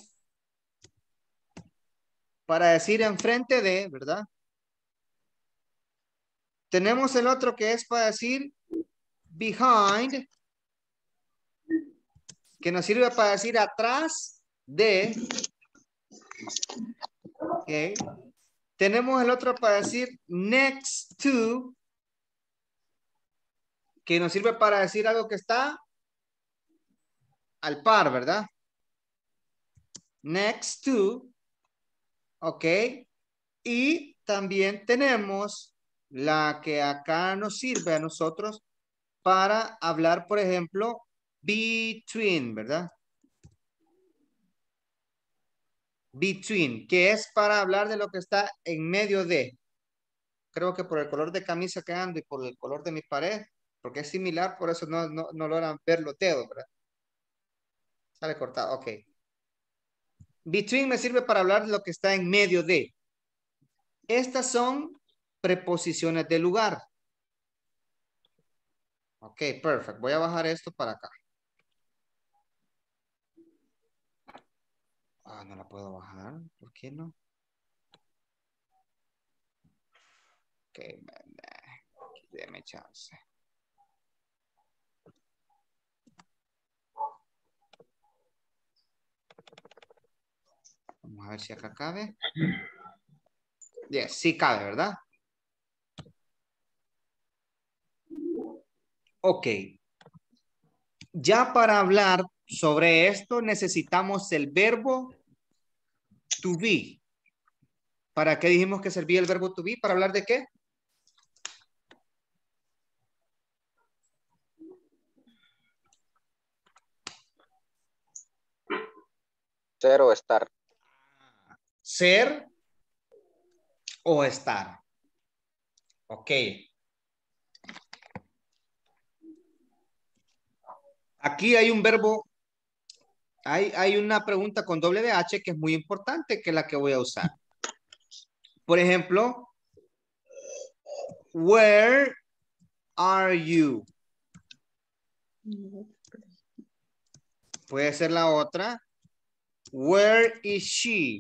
Para decir enfrente de, ¿verdad? Tenemos el otro que es para decir behind, que nos sirve para decir atrás de. Okay. Tenemos el otro para decir next to, que nos sirve para decir algo que está al par, ¿verdad? Next to. Ok. Y también tenemos la que acá nos sirve a nosotros para hablar, por ejemplo, between, ¿verdad? Between, que es para hablar de lo que está en medio de. Creo que por el color de camisa que ando y por el color de mi pared, porque es similar, por eso no, no, no logran ver los dedos, ¿verdad? Sale cortado, ok. Between me sirve para hablar de lo que está en medio de. Estas son preposiciones de lugar. Ok, perfecto. Voy a bajar esto para acá. Ah, no la puedo bajar. ¿Por qué no? Ok, déme chance. Vamos a ver si acá cabe. Yes, sí cabe, ¿verdad? Ok. Ya para hablar sobre esto necesitamos el verbo to be. ¿Para qué dijimos que servía el verbo to be? ¿Para hablar de qué? Ser o estar. Ser o estar. Ok. Aquí hay un verbo, hay, hay una pregunta con doble de H que es muy importante, que es la que voy a usar. Por ejemplo, where are you? Puede ser la otra. Where is she?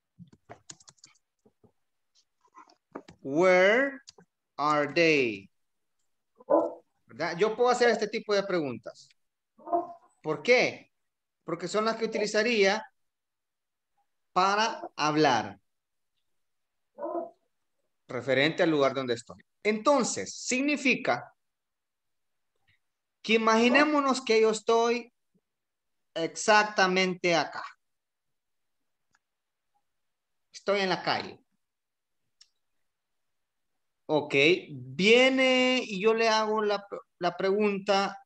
Where are they? ¿Verdad? Yo puedo hacer este tipo de preguntas. ¿Por qué? Porque son las que utilizaría para hablar referente al lugar donde estoy. Entonces, significa que imaginémonos que yo estoy exactamente acá. Estoy en la calle. Ok, viene y yo le hago la, la pregunta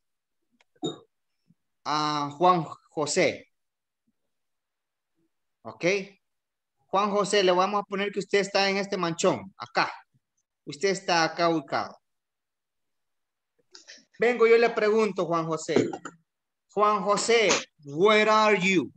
a Juan José. Ok. Juan José, le vamos a poner que usted está en este manchón, acá. Usted está acá ubicado. Vengo, yo le pregunto, Juan José. Juan José, where are you?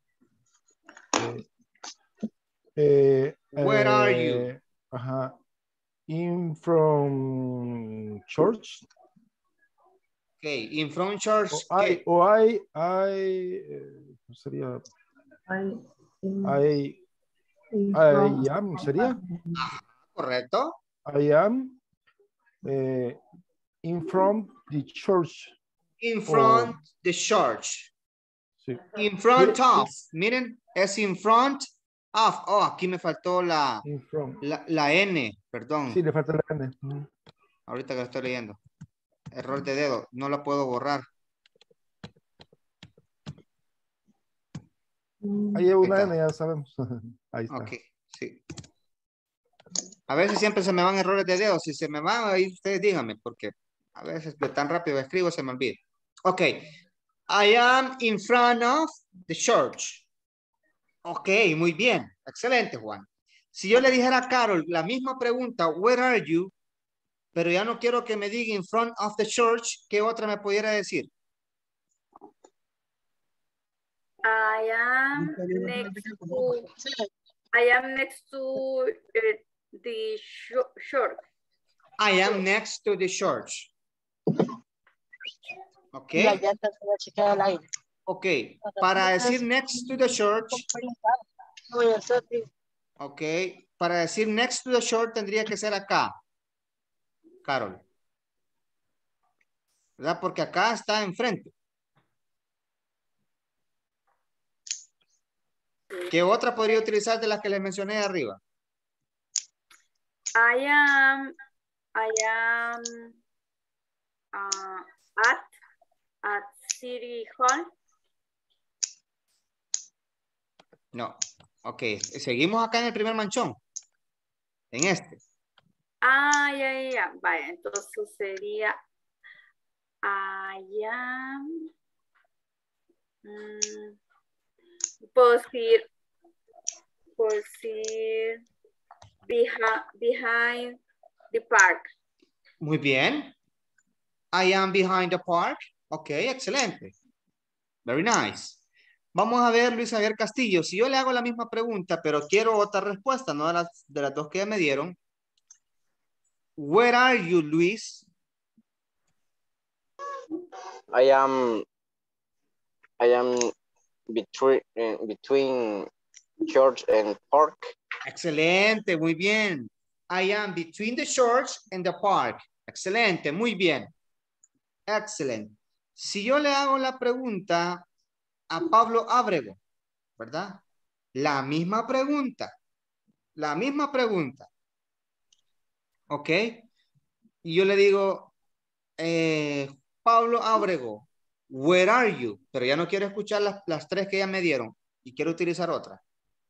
Eh, Where are you? eh, Ajá. In from church. Okay, in front church. O I, o I, I, eh, sería. I, I, I am, sería. Ah, correcto. I am eh, in front the church. In front o, the church. Sí. In front ¿Quiere, of. Miren, es in front of. Oh, aquí me faltó la, la, la N, perdón. Sí, le falta la N. Mm. Ahorita que lo estoy leyendo. Error de dedo. No la puedo borrar. Ahí hay una Ahí N, ya sabemos. Ahí está. Ok, sí. A veces siempre se me van errores de dedo. Si se me van, ahí ustedes díganme, porque a veces de tan rápido escribo se me olvida. Ok. I am in front of the church. Ok, muy bien. Excelente, Juan. Si yo le dijera a Carol la misma pregunta, where are you? Pero ya no quiero que me diga in front of the church, ¿qué otra me pudiera decir? I am next to, I am next to uh, the church. I am next to the church. Ok. Ok. Para decir next to the church. Ok. Para decir next to the church tendría que ser acá. Carol. ¿Verdad? Porque acá está enfrente. ¿Qué otra podría utilizar de las que les mencioné arriba? I am, I am uh, at, at City Hall. No. Ok. Seguimos acá en el primer manchón. En este. Ah, ya, ya, ya. Vaya, entonces sería I am. Mm, puedo decir, puedo decir behind, behind the park. Muy bien. I am behind the park. Ok, excelente. Very nice. Vamos a ver, Luis Javier Castillo. Si yo le hago la misma pregunta, pero quiero otra respuesta, no de las, de las dos que ya me dieron. Where are you, Luis? I am, I am between, uh, between church and park. Excelente, muy bien. I am between the church and the park. Excelente, muy bien. Excelente. Si yo le hago la pregunta a Pablo Ábrego, ¿verdad? La misma pregunta. La misma pregunta. ¿Ok? Y yo le digo, eh, Pablo Ábrego, where are you? Pero ya no quiero escuchar las, las tres que ya me dieron y quiero utilizar otra.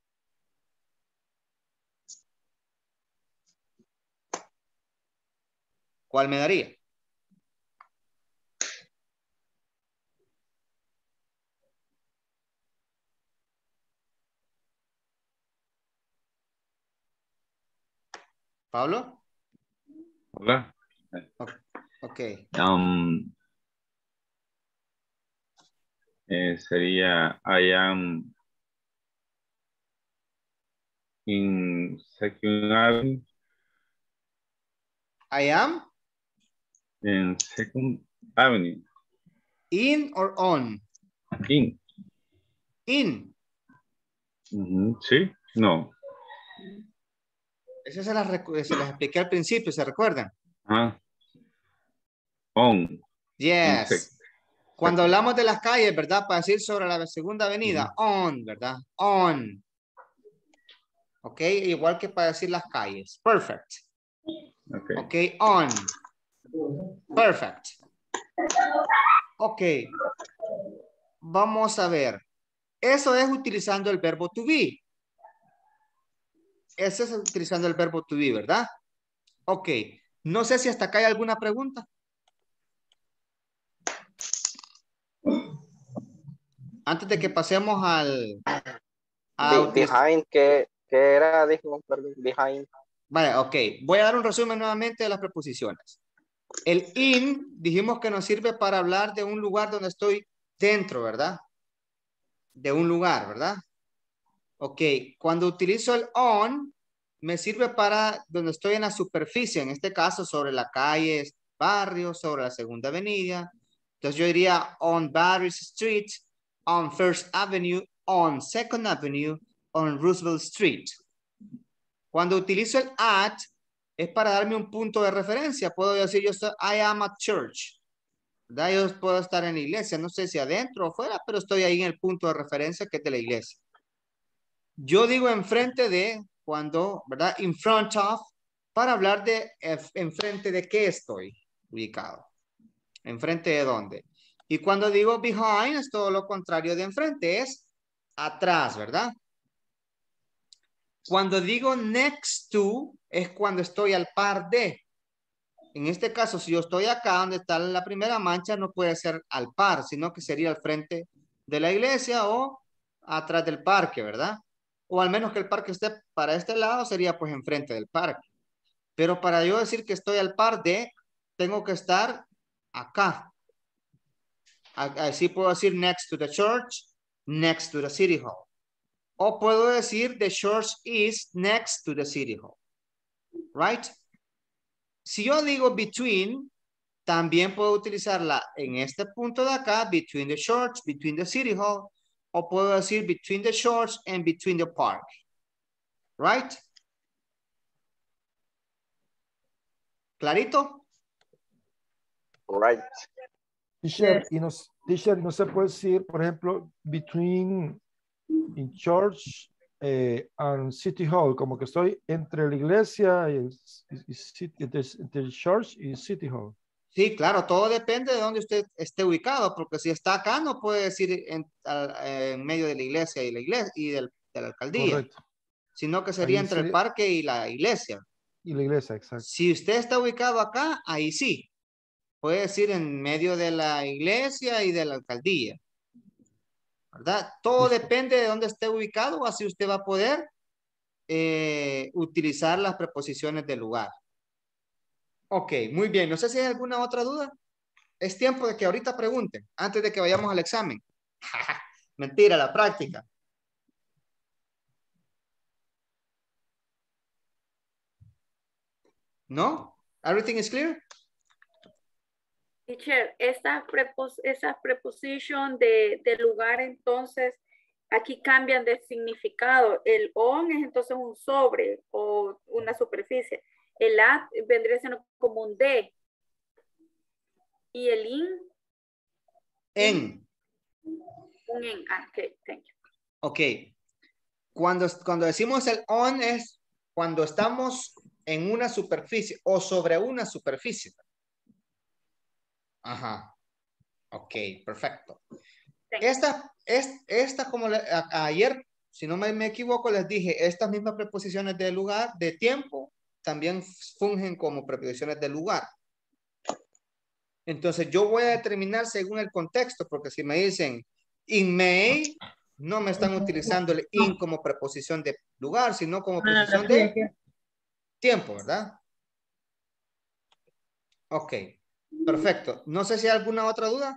¿Cuál me daría? ¿Pablo? Hola. Ok. Um, eh, sería I am in Second Avenue. I am? In Second Avenue. In or on? In. In. Uh-huh. Sí, no. Eso se las, se las expliqué al principio, ¿se recuerdan? Ah. On. Yes. Cuando hablamos de las calles, ¿verdad? Para decir sobre la segunda avenida, uh-huh. On, ¿verdad? On. Ok, igual que para decir las calles. Perfect. Ok. Ok, on. Perfect. Ok. Vamos a ver. Eso es utilizando el verbo to be. Eso es utilizando el verbo to be, ¿verdad? Ok. No sé si hasta acá hay alguna pregunta. Antes de que pasemos al... A Be, behind, ¿qué, ¿qué era? Dijo, perdón, behind. Vale, ok. Voy a dar un resumen nuevamente de las preposiciones. El in, dijimos que nos sirve para hablar de un lugar donde estoy dentro, ¿verdad? De un lugar, ¿verdad? Ok. Cuando utilizo el on, me sirve para donde estoy en la superficie, en este caso sobre la calle, barrio, sobre la segunda avenida. Entonces yo diría on Barry Street, on First Avenue, on Second Avenue, on Roosevelt Street. Cuando utilizo el at, es para darme un punto de referencia. Puedo decir yo estoy, I am at church. ¿Verdad? Yo puedo estar en la iglesia, no sé si adentro o fuera, pero estoy ahí en el punto de referencia que es de la iglesia. Yo digo enfrente de, cuando, ¿verdad? In front of, para hablar de enfrente de qué estoy ubicado. ¿Enfrente de dónde? Y cuando digo behind, es todo lo contrario de enfrente, es atrás, ¿verdad? Cuando digo next to, es cuando estoy al par de. En este caso, si yo estoy acá donde está la primera mancha, no puede ser al par, sino que sería al frente de la iglesia o atrás del parque, ¿verdad? O al menos que el parque esté para este lado, sería pues enfrente del parque. Pero para yo decir que estoy al par de, tengo que estar acá. Así puedo decir next to the church, next to the city hall. O puedo decir the church is next to the city hall. Right? Si yo digo between, también puedo utilizarla en este punto de acá, between the church, between the city hall, o puedo decir between the church and between the park. Right? ¿Clarito? Right. Teacher, y no, teacher, no se puede decir, por ejemplo, between in church eh, and city hall, como que estoy entre la iglesia y el, y, y, entre, entre el church y city hall. Sí, claro, todo depende de dónde usted esté ubicado, porque si está acá no puede decir en, al, en medio de la iglesia y la iglesia y del, de la alcaldía. Correcto. Sino que sería Ahí entre sería, el parque y la iglesia. Y la iglesia, exacto. Si usted está ubicado acá, ahí sí. Puede decir en medio de la iglesia y de la alcaldía. ¿Verdad? Todo Listo. depende de dónde esté ubicado, así usted va a poder eh, utilizar las preposiciones del lugar. Ok, muy bien. No sé si hay alguna otra duda. Es tiempo de que ahorita pregunten, antes de que vayamos al examen. Mentira, la práctica. ¿No? Everything is clear? Teacher, esta prepos esa preposición de, de lugar, entonces, aquí cambian de significado. El on es entonces un sobre o una superficie. El at vendría siendo como un de. Y el in. En. Un en. Ah, ok, thank you. Ok. Cuando, cuando decimos el on es cuando estamos en una superficie o sobre una superficie. Ajá. Ok, perfecto. Esta, es, esta como le, a, ayer, si no me, me equivoco, les dije, estas mismas preposiciones de lugar, de tiempo, también fungen como preposiciones de lugar. Entonces yo voy a determinar según el contexto, porque si me dicen in May, no me están utilizando el in como preposición de lugar, sino como preposición de tiempo, ¿verdad? Ok, perfecto. No sé si hay alguna otra duda.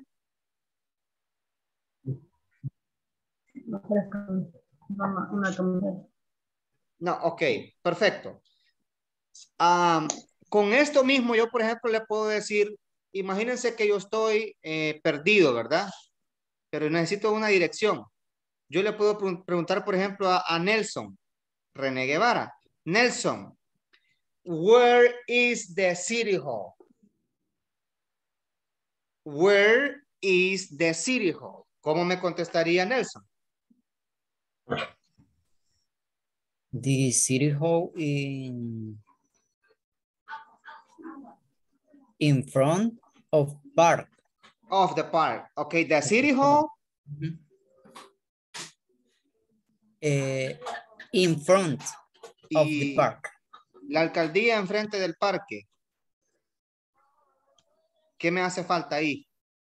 No, ok, perfecto. Um, con esto mismo yo, por ejemplo, le puedo decir, imagínense que yo estoy eh, perdido, ¿verdad? Pero necesito una dirección. Yo le puedo pre preguntar, por ejemplo, a, a Nelson, René Guevara. Nelson, where is the city hall? Where is the city hall? ¿Cómo me contestaría Nelson? The city hall in in front of park. Of the park. Okay, the city hall. Mm-hmm. uh, in front of y the park. La alcaldía enfrente del parque. ¿Qué me hace falta ahí?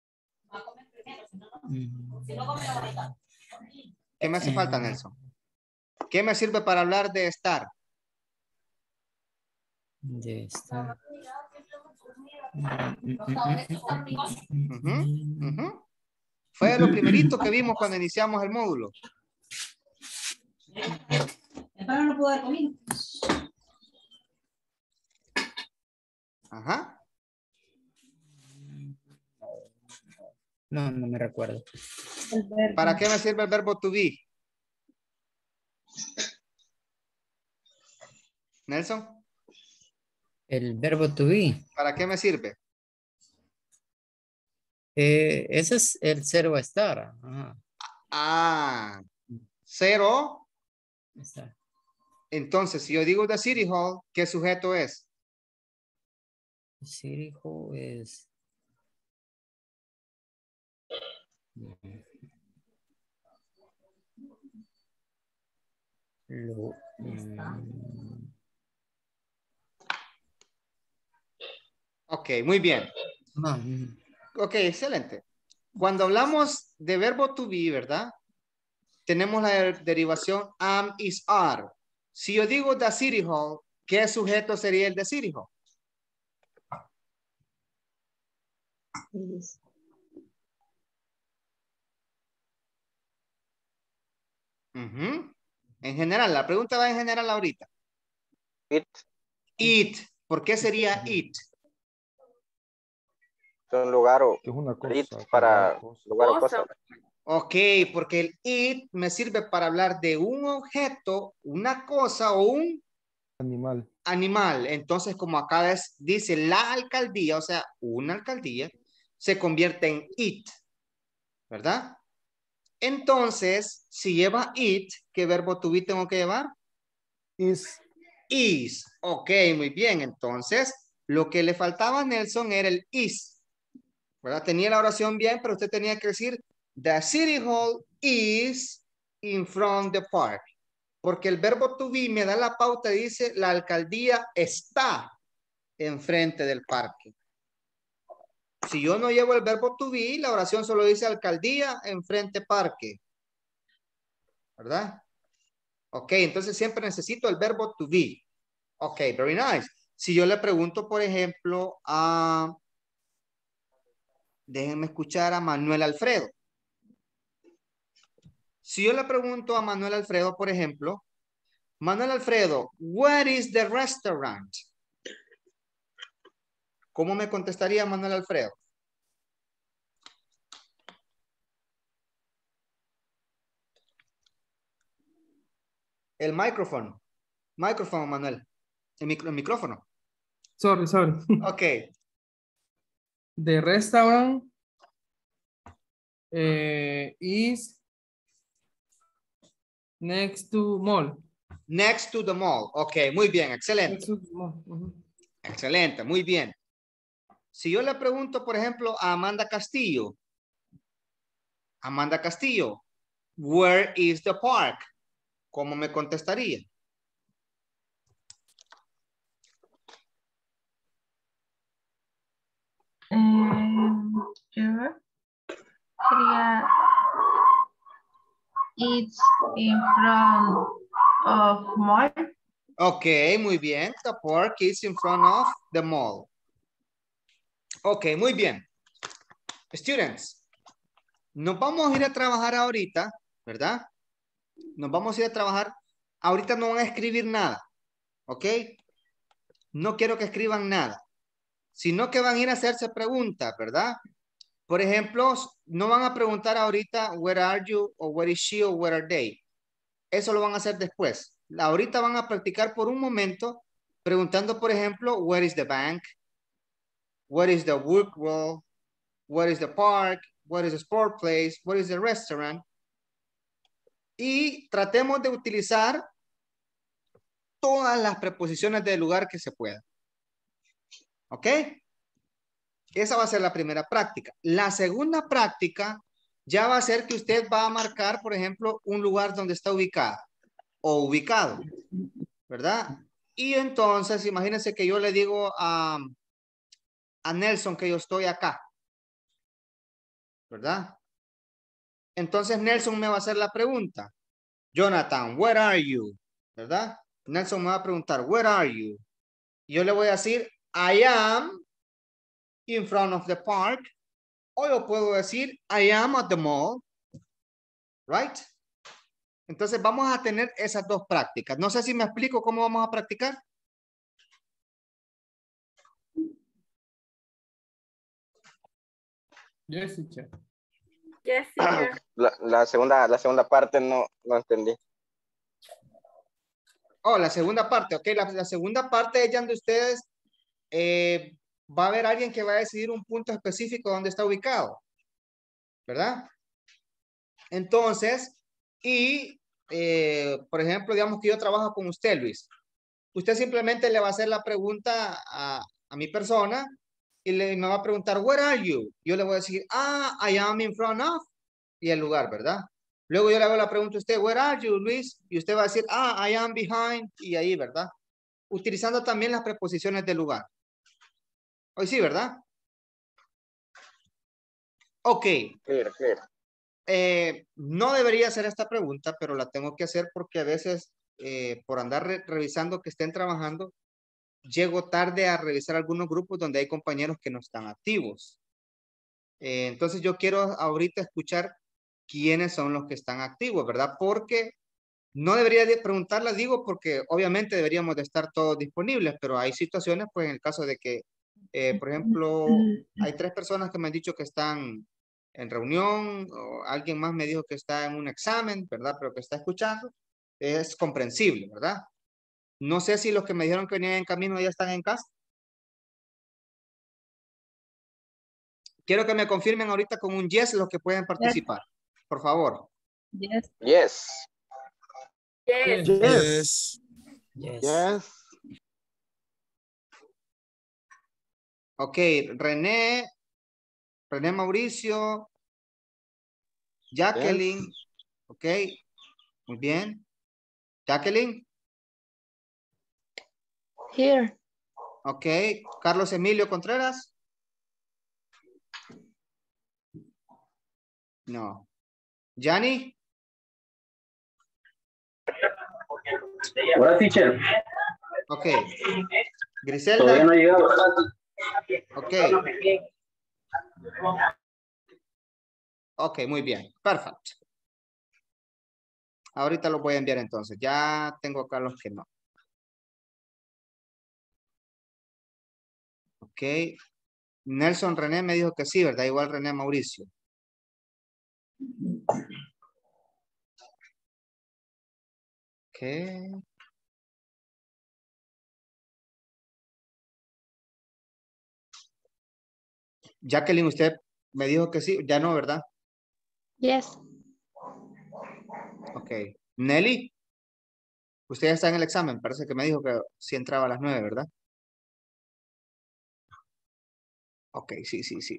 ¿Qué me hace falta, Nelson? ¿Qué me sirve para hablar de estar? De estar. Uh-huh, uh-huh. Fue lo primerito que vimos cuando iniciamos el módulo. No puedo dar comida. Ajá. No, no me recuerdo. ¿Para qué me sirve el verbo to be? Nelson. El verbo to be. ¿Para qué me sirve? Eh, ese es el cero estar. Ajá. Ah, cero. Está. Entonces, si yo digo the city hall, ¿qué sujeto es? City hall es... Lo, mm, Ok, muy bien. ah, mm, Ok, excelente. Cuando hablamos de verbo to be, ¿verdad? Tenemos la de- derivación am, is, are. Si yo digo the city hall, ¿qué sujeto sería el de city hall? Ujú. En general, la pregunta va en general ahorita. It It. ¿Por qué sería it? es un lugar o Que es una it cosa. para cosa. lugar o cosa. Ok, porque el it me sirve para hablar de un objeto, una cosa o un Animal. animal. Entonces, como acá es, dice la alcaldía, o sea, una alcaldía, se convierte en it, ¿verdad? Entonces, si lleva it, ¿qué verbo to be tengo que llevar? Is. Is. Ok, muy bien. Entonces, lo que le faltaba a Nelson era el is, ¿verdad? Tenía la oración bien, pero usted tenía que decir, the city hall is in front the park. Porque el verbo to be me da la pauta, dice, la alcaldía está enfrente del parque. Si yo no llevo el verbo to be, la oración solo dice alcaldía enfrente parque. ¿Verdad? Ok, entonces siempre necesito el verbo to be. Ok, very nice. Si yo le pregunto, por ejemplo, a... Déjenme escuchar a Manuel Alfredo. Si yo le pregunto a Manuel Alfredo, por ejemplo, Manuel Alfredo, where is the restaurant? ¿Cómo me contestaría Manuel Alfredo? El micrófono. Micrófono, Manuel. El, micro, el micrófono. Sorry, sorry. Ok. The restaurant eh, is next to mall. Next to the mall. Ok, muy bien, excelente. Next to the mall. Uh-huh. Excelente, muy bien. Si yo le pregunto, por ejemplo, a Amanda Castillo. Amanda Castillo, where is the park? ¿Cómo me contestaría? Um, sería it's in front of mall. Ok, muy bien. The park is in front of the mall. Ok, muy bien. Students, nos vamos a ir a trabajar ahorita, ¿verdad? Nos vamos a ir a trabajar. Ahorita no van a escribir nada, ¿ok? No quiero que escriban nada, sino que van a ir a hacerse preguntas, ¿verdad? Por ejemplo, no van a preguntar ahorita, where are you, o where is she, o where are they. Eso lo van a hacer después. Ahorita van a practicar por un momento, preguntando, por ejemplo, where is the bank, where is the work well, where is the park, where is the sport place, where is the restaurant. Y tratemos de utilizar todas las preposiciones del lugar que se pueda. ¿Ok? Esa va a ser la primera práctica. La segunda práctica ya va a ser que usted va a marcar, por ejemplo, un lugar donde está ubicada o ubicado, ¿verdad? Y entonces, imagínense que yo le digo a, a Nelson que yo estoy acá, ¿verdad? Entonces Nelson me va a hacer la pregunta. Jonathan, where are you? ¿Verdad? Nelson me va a preguntar, where are you? Yo le voy a decir, I am in front of the park. O yo puedo decir, I am at the mall. Right? Entonces vamos a tener esas dos prácticas. No sé si me explico cómo vamos a practicar. Yes, teacher. Yes, teacher. La, la segunda, la segunda parte no, no entendí. Oh, la segunda parte, ok. La, la segunda parte es donde ustedes eh, va a haber alguien que va a decidir un punto específico donde está ubicado. ¿Verdad? Entonces, y eh, por ejemplo, digamos que yo trabajo con usted, Luis. Usted simplemente le va a hacer la pregunta a, a mi persona y le, me va a preguntar, where are you? Yo le voy a decir, ah, I am in front of, y el lugar, ¿verdad? Luego yo le hago la pregunta a usted, where are you, Luis? Y usted va a decir, ah, I am behind. Y ahí, ¿verdad? Utilizando también las preposiciones del lugar. Hoy sí, ¿verdad? Ok. Clear, clear. Eh, no debería hacer esta pregunta, pero la tengo que hacer porque a veces, eh, por andar re revisando que estén trabajando, llego tarde a revisar algunos grupos donde hay compañeros que no están activos. Eh, entonces yo quiero ahorita escuchar quiénes son los que están activos, ¿verdad? Porque no debería de preguntarla, digo, porque obviamente deberíamos de estar todos disponibles, pero hay situaciones, pues en el caso de que, eh, por ejemplo, hay tres personas que me han dicho que están en reunión, o alguien más me dijo que está en un examen, ¿verdad? Pero que está escuchando, es comprensible, ¿verdad? No sé si los que me dijeron que venían en camino ya están en casa. Quiero que me confirmen ahorita con un yes los que pueden participar. Por favor. Yes. Yes. Yes. Yes. Yes. Yes. Ok, René, René Mauricio, Jacqueline, Yes. ok, muy bien. Jacqueline, Here. ok. Carlos Emilio Contreras. No. Yanni. Hola, teacher. Ok. Todavía Griselda. no ha llegado. Ok. Ok, muy bien. Perfecto. Ahorita lo voy a enviar entonces. Ya tengo acá los que no. Ok. Nelson René me dijo que sí, ¿verdad? Igual René Mauricio. Ok. Jacqueline, usted me dijo que sí. Ya no, ¿verdad? Yes. Ok. Nelly. Usted ya está en el examen. Parece que me dijo que sí entraba a las nueve, ¿verdad? Ok, sí, sí, sí.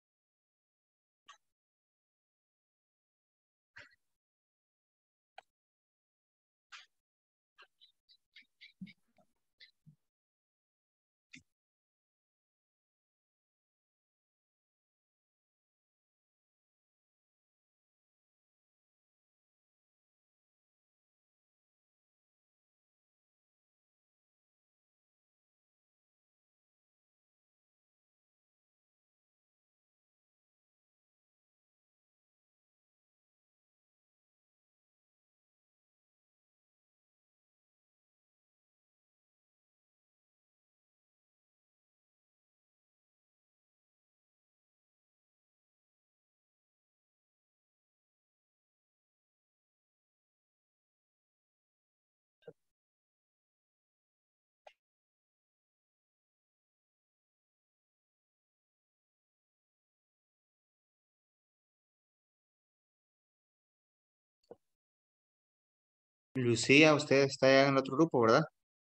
Lucía, usted está ya en el otro grupo, ¿verdad?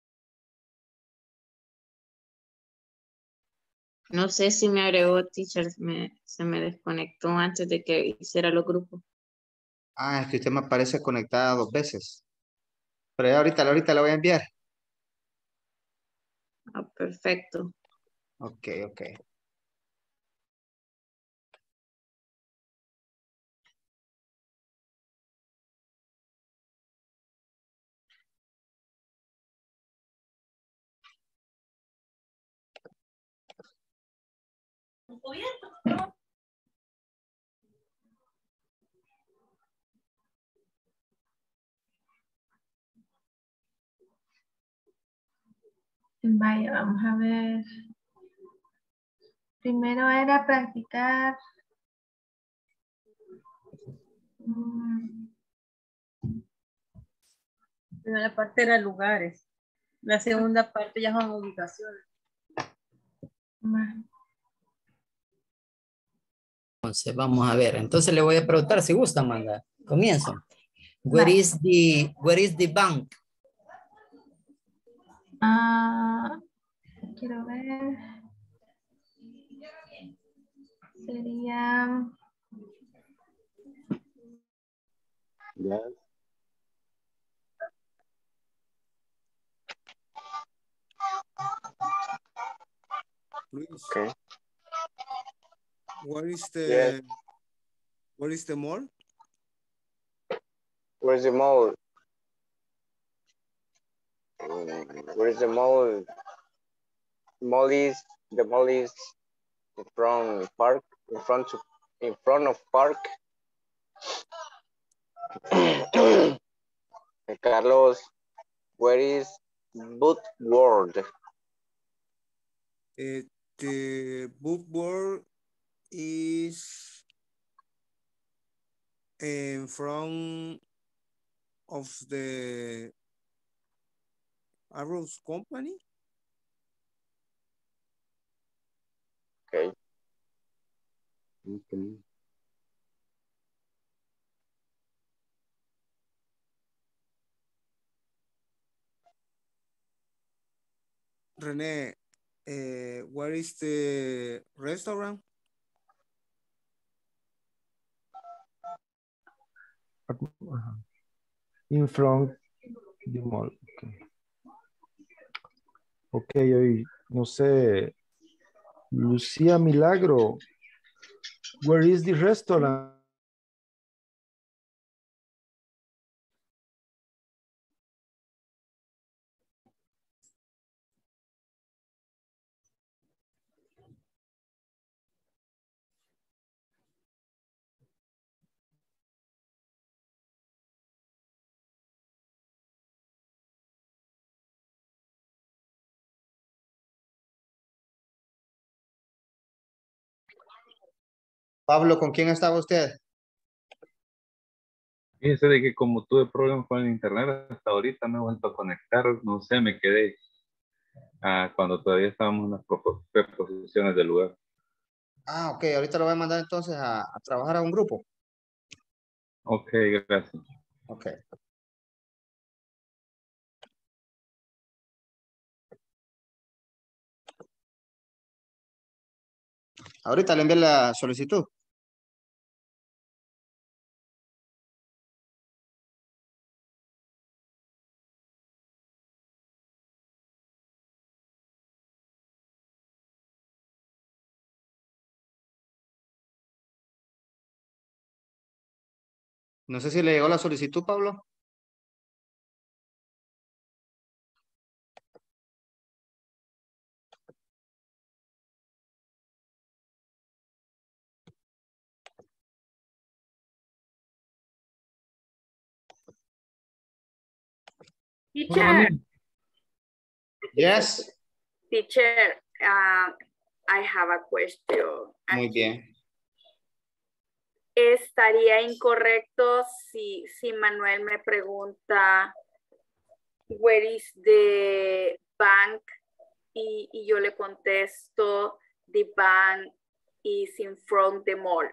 No sé si me agregó, teacher, me, se me desconectó antes de que hiciera los grupos. Ah, es que usted me aparece conectada dos veces. Pero ya ahorita, ahorita la voy a enviar. Ah, perfecto. Ok, ok. Vaya, vamos a ver. Primero era practicar. mm, La primera parte era lugares. La segunda parte ya son ubicaciones. más. Entonces, vamos a ver. Entonces le voy a preguntar si gusta, manda. Comienzo. Where Vale. is the, where is the bank? Ah, quiero ver. Sería. Yes. Luis, Okay. what is the Yes. what is the mall? Where's the mall? Mm, Where's the mall? Mall is the mall is in front park in front of in front of park. Carlos, where is Boot World? Uh, the book world is in front of the Arrows Company. Okay. Okay. Rene, uh, where is the restaurant? Ajá. In front the mall. Okay. Ok, hoy no sé. Lucía Milagro. Where is the restaurant? Pablo, ¿con quién estaba usted? Fíjense de que como tuve problemas con el internet, hasta ahorita me he vuelto a conectar, no sé, me quedé ah, cuando todavía estábamos en las propo- preposiciones del lugar. Ah, ok, ahorita lo voy a mandar entonces a, a trabajar a un grupo. Ok, gracias. Ok. Ahorita le envié la solicitud. No sé si le llegó la solicitud, Pablo. Teacher, Yes. teacher, uh, I have a question. Muy bien. Estaría incorrecto si, si Manuel me pregunta where is the bank y, y yo le contesto the bank is in front the mall.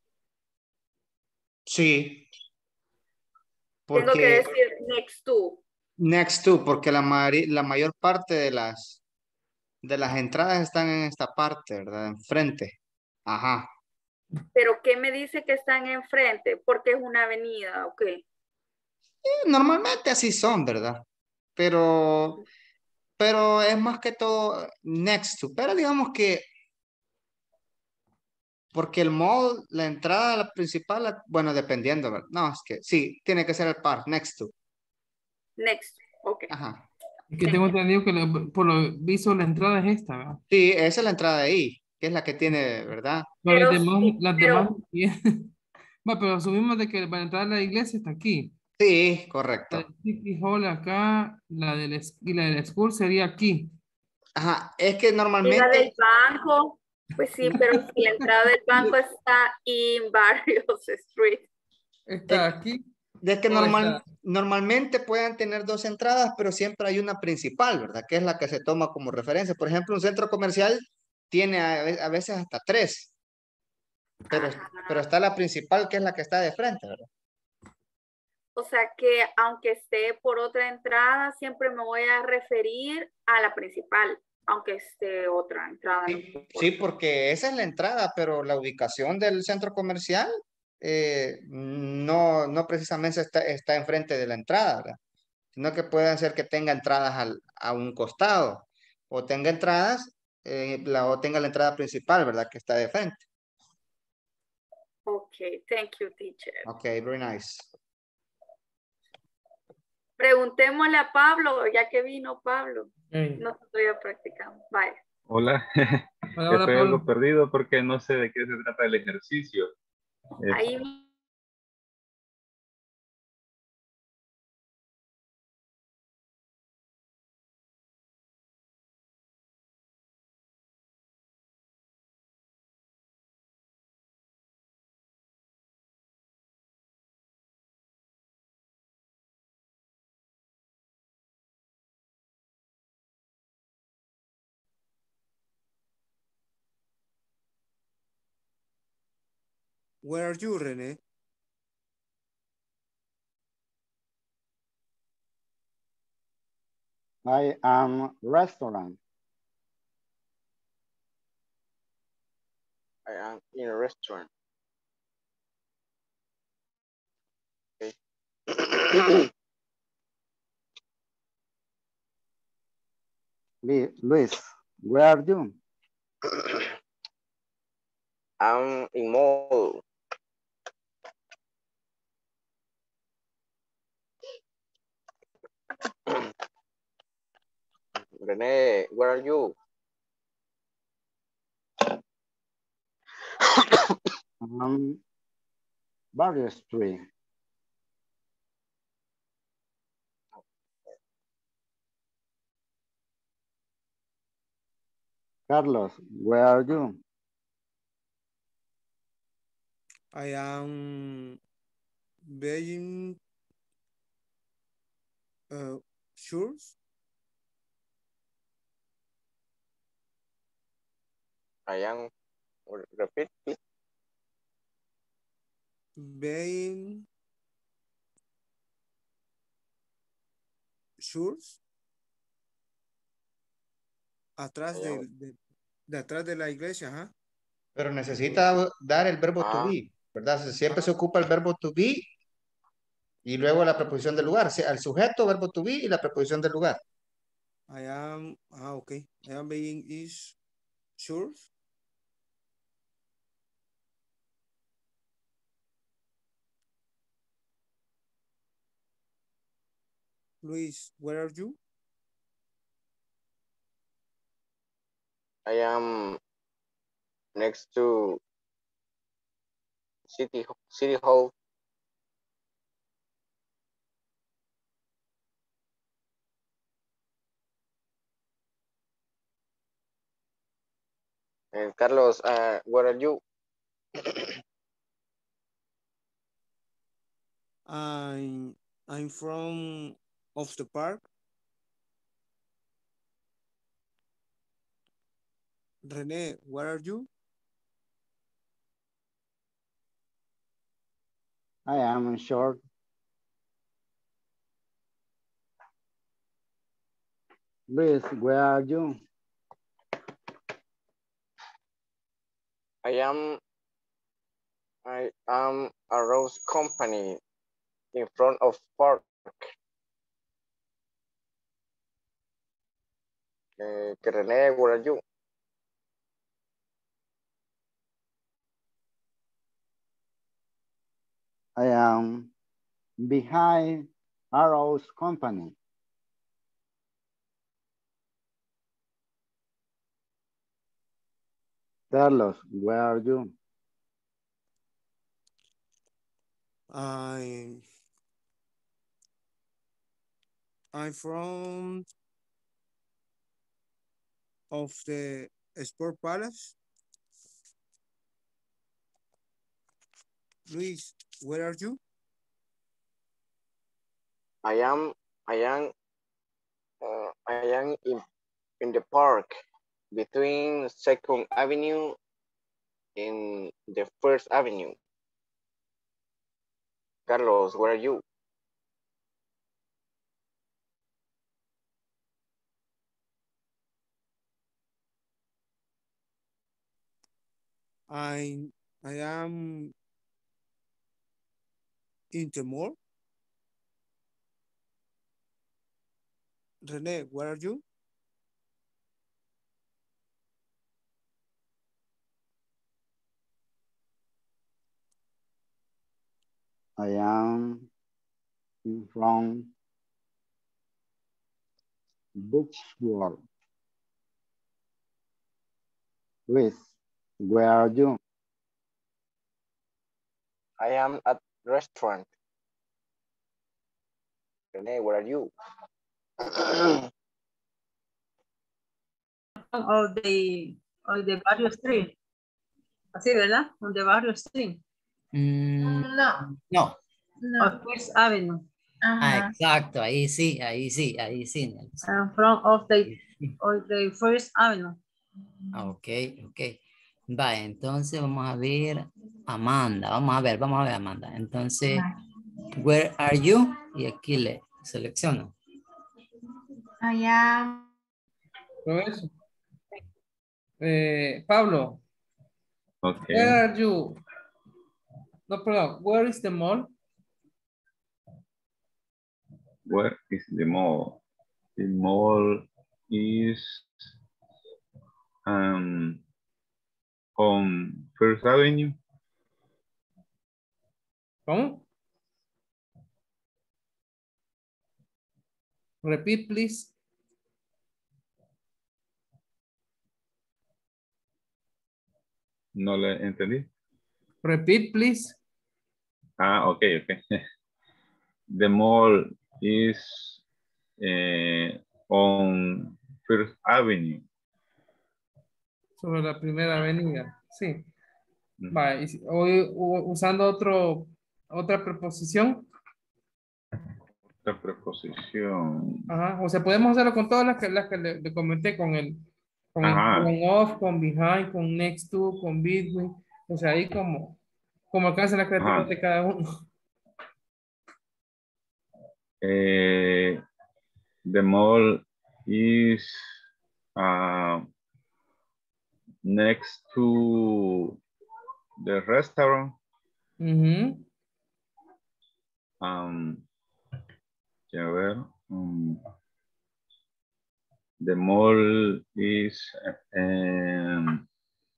Sí. Tengo que Porque decir next to. next to, porque la, mari- la mayor parte de las de las entradas están en esta parte, ¿verdad? Enfrente. Ajá. Pero ¿qué me dice que están enfrente? Porque es una avenida, ok. Y normalmente así son, ¿verdad? Pero, pero es más que todo next to. Pero digamos que, porque el mall, la entrada la principal, la- bueno, dependiendo, ¿verdad? No, es que sí, tiene que ser el park, next to. Next, ok. Ajá. Es que tengo entendido que lo- por lo visto la entrada es esta, ¿verdad? Sí, esa es la entrada de ahí, que es la que tiene, ¿verdad? Pero las Pero demás, sí, las pero- demás, bueno, pero asumimos de que para entrar a la iglesia está aquí. Sí, La correcto. de City Hall acá, la del, es- y la del school sería aquí. Ajá, es que Y la normalmente, del banco, pues sí, pero si la entrada del banco está en varios streets. Está aquí. es que o normal, está- normalmente pueden tener dos entradas, pero siempre hay una principal, ¿verdad? Que es la que se toma como referencia. Por ejemplo, un centro comercial tiene a, ve- a veces hasta tres, pero, pero está la principal, que es la que está de frente, ¿verdad? O sea que aunque esté por otra entrada, siempre me voy a referir a la principal, aunque esté otra entrada. Sí, sí, porque esa es la entrada, pero la ubicación del centro comercial eh, no, no precisamente está, está enfrente de la entrada, ¿verdad? Sino que puede ser que tenga entradas al- a un costado o tenga entradas, eh, la, o tenga la entrada principal, ¿verdad? Que está de frente. Okay, thank you, teacher. Ok, very nice. Preguntémosle a Pablo, ya que vino Pablo. Hey. No estoy practicando. Vaya. Hola, Hola, hola, estoy algo Pablo. perdido porque no sé de qué se trata el ejercicio. Eh, Ahí Where are you, René? I am restaurant. I am in a restaurant. Okay. Luis, where are you? I'm in mall. Rene, where are you? Um, Barrio Street. Carlos, where are you? I am being uh, shoes. I am, repeat, please. Being shoes. Atrás de, de, de atrás de la iglesia, ajá. Pero necesita dar el verbo to Ah. be, ¿verdad? Siempre se ocupa el verbo to be y luego la preposición del lugar. Sí, al sujeto, verbo to be y la preposición del lugar. I am, ah, ok. I am being is shoes. Luis, where are you? I am next to City City Hall. And Carlos, uh, where are you? I'm, I'm from of the park. René, where are you? I am in short. Luis, where are you? I am I am a rose company in front of park. Uh, René, where are you? I am behind Arrow's company. Carlos, where are you? I'm, I'm from of the Sport Palace. Luis, where are you? I am I am uh, I am in in the park between Second Avenue and the First Avenue. Carlos, where are you? I, I am in the mall? Rene, where are you? I am in front bookstore. Luis, where are you? I am at restaurant. Rene, where are you? Of the, of the barrio street. Así, ¿verdad? On the barrio street. Mm, No. no. No. Of First Avenue. Ah, Ajá. exacto, ahí sí, ahí sí, ahí sí. In front of the, of the First Avenue. Ah, ok, ok. Vaya, entonces vamos a ver Amanda. Vamos a ver, vamos a ver Amanda. Entonces, where are you? Y aquí le selecciono. I am. Todo eso. Eh, Pablo, Okay. where are you? No, perdón. Where is the mall? Where is the mall? The mall is um, on First Avenue. ¿Cómo? Repeat, please. No le entendí. Repeat, please. Ah, okay, okay. The mall is uh, on First Avenue. Sobre la primera avenida. Sí. Vale. y si- Hoy u- usando otro, otra preposición. La preposición. Ajá. O sea, podemos hacerlo con todas las que, las que le, le comenté, con el con, el- Ajá. con off, con behind, con next to, con between. O sea, ahí como, como alcanza la creatividad Ajá. de cada uno. Eh, the mall is uh, next to the restaurant. Ujú. Um, a ver. um, the mall is um,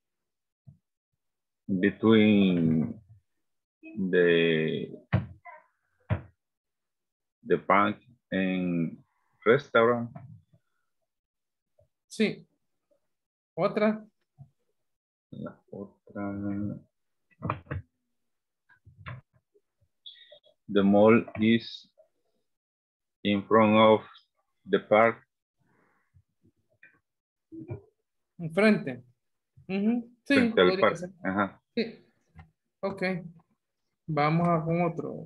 between the the bank and restaurant. Sí. Otra. La otra. The mall is in front of the park. Enfrente. Ujú. Sí, Frente al podría parque. ser. Ajá. Sí. Ok. Vamos a con otro.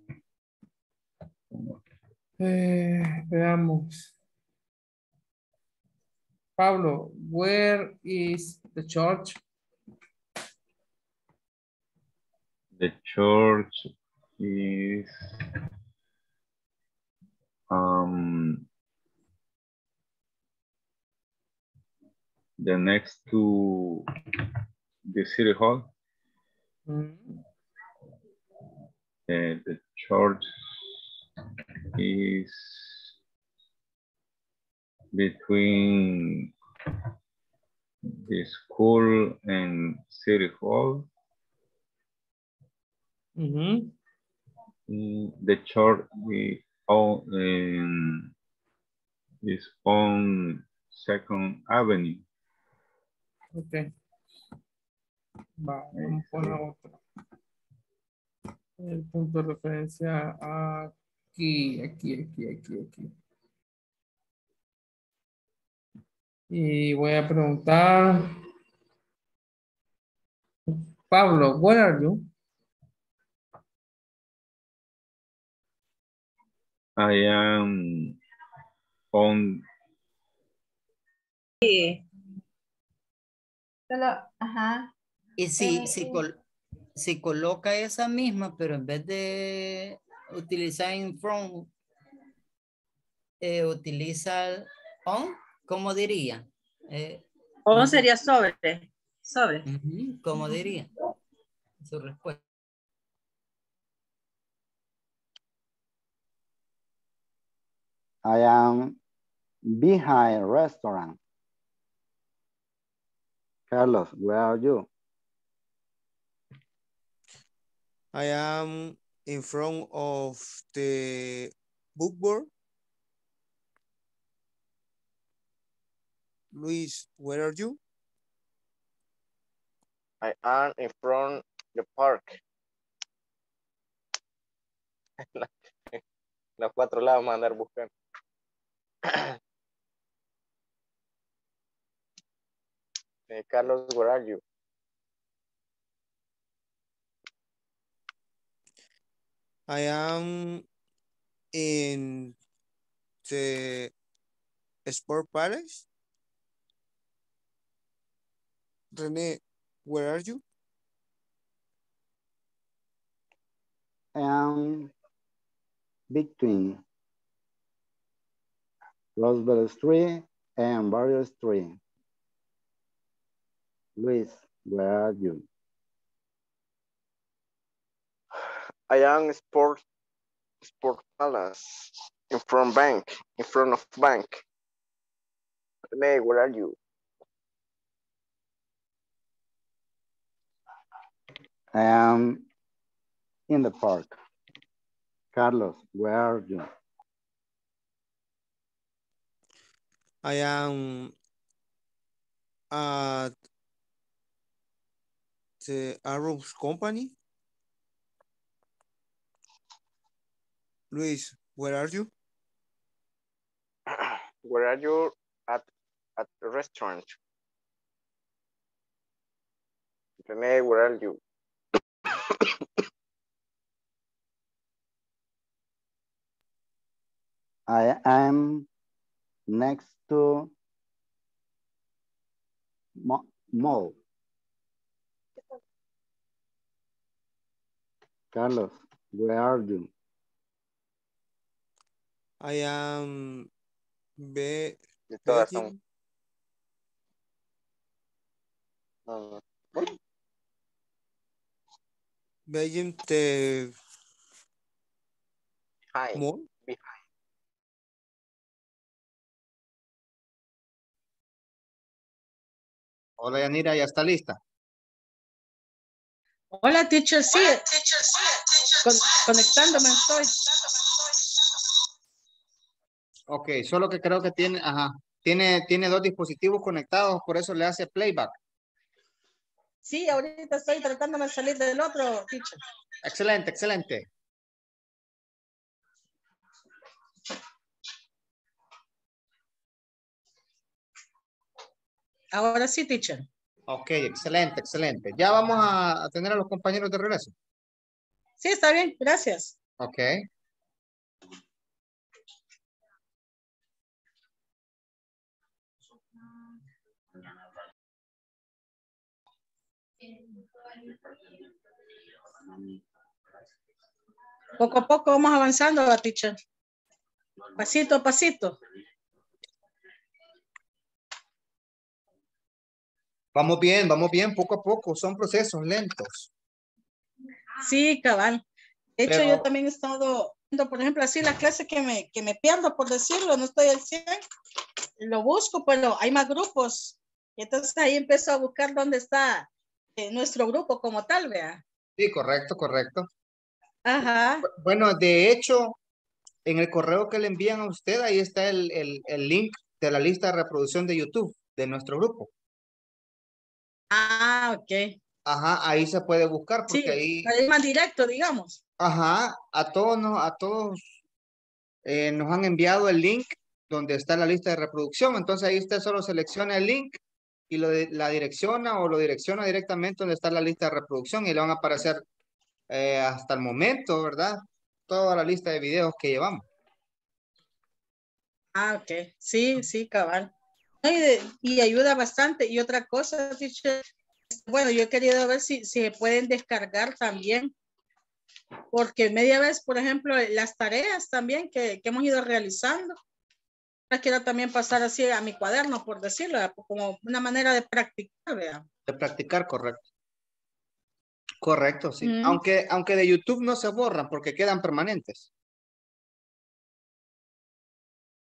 Eh, veamos. Pablo, where is the church? The church is um the next to the city hall. Mm. Uh, the church is between the school and city hall. Ujú. Mm, The church is on, um, is on Second Avenue. Ok. Va, vamos con la otra. El punto de referencia aquí, aquí, aquí, aquí, aquí. Y voy a preguntar. Pablo, where are you? I am on Sí. Solo, ajá. Y si, Eh, si, eh, col- si coloca esa misma, pero en vez de utilizar in front, eh, utiliza el on, ¿cómo diría? Eh, O no sé. sería sobre. Sobre. Ujú, ¿cómo diría? Su respuesta. I am behind restaurant. Carlos, where are you? I am in front of the bookboard. Luis, where are you? I am in front the park. Los cuatro lados vamos a andar buscando. Eh, Carlos, where are you? I am in the Sport Palace. Rene, where are you? I am between Roosevelt Street and Barrio Street. Luis, where are you? I am sport sport palace in front bank in front of bank. Rene, where are you? I am in the park. Carlos, where are you? I am at the Arrows Company. Luis, where are you? Where are you at at the restaurant? Rene, where are you? I am next to mo- mall. Carlos, where are you? I am be De todas son. betting. Uh, Beijing the Hi. mall. Behind. Hola, Yanira, ¿ya está lista? Hola, teacher, sí. Con- conectándome estoy. Ok, solo que creo que tiene, ajá, tiene, tiene dos dispositivos conectados, por eso le hace playback. Sí, ahorita estoy tratándome de salir del otro, teacher. Excelente, excelente. Ahora sí, teacher. Ok, excelente, excelente. Ya vamos a, a tener a los compañeros de regreso. Sí, está bien, gracias. Ok. Poco a poco vamos avanzando, teacher. Pasito a pasito. Vamos bien, vamos bien, poco a poco. Son procesos lentos. Sí, cabal. De hecho, Pero- yo también he estado viendo, por ejemplo, así la clase que me, que me pierdo, por decirlo, no estoy al cien. Lo busco, pero hay más grupos. Y entonces ahí empiezo a buscar dónde está eh, nuestro grupo como tal, vea. Sí, correcto, correcto. Ajá. Bueno, de hecho, en el correo que le envían a usted, ahí está el, el, el link de la lista de reproducción de YouTube de nuestro grupo. Ah, ok. Ajá, ahí se puede buscar porque Sí, ahí, ahí más directo, digamos. ajá, a todos, nos- a todos eh, nos han enviado el link donde está la lista de reproducción. Entonces ahí usted solo selecciona el link y lo de- la direcciona o lo direcciona directamente donde está la lista de reproducción y le van a aparecer eh, hasta el momento, ¿verdad? Toda la lista de videos que llevamos. Ah, ok. Sí, sí, cabal. No, Y, de- y ayuda bastante. Y otra cosa, teacher, bueno, yo he querido ver si, si se pueden descargar también. Porque media vez, por ejemplo, las tareas también que, que hemos ido realizando, las quiero también pasar así a mi cuaderno, por decirlo, como una manera de practicar, vea. De practicar, correcto. Correcto, sí. Mm. Aunque, aunque de YouTube no se borran porque quedan permanentes.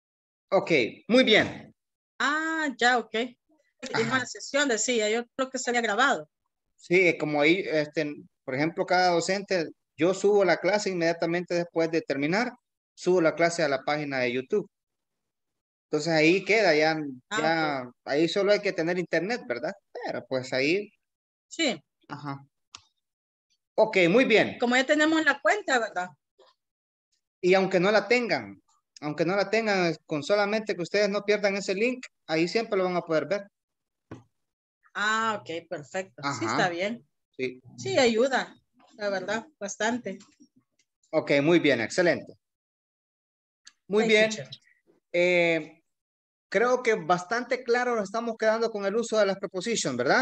Ok, muy bien. Ah, ya, ok. En una sesión decía, yo creo que se había grabado. Sí, como ahí, este, por ejemplo, cada docente, yo subo la clase inmediatamente después de terminar, subo la clase a la página de YouTube. Entonces ahí queda, ya, Ah, ya, ok. ahí solo hay que tener internet, ¿verdad? Pero pues ahí, Sí. ajá. Ok, muy bien. Como ya tenemos la cuenta, ¿verdad? Y aunque no la tengan, aunque no la tengan, con solamente que ustedes no pierdan ese link, ahí siempre lo van a poder ver. Ah, ok, perfecto. Sí, está Ajá. bien. Sí. Sí, ayuda, la verdad, bastante. Ok, muy bien, excelente. Muy Ay, bien. teacher. Eh, creo que bastante claro nos estamos quedando con el uso de las prepositions, ¿verdad?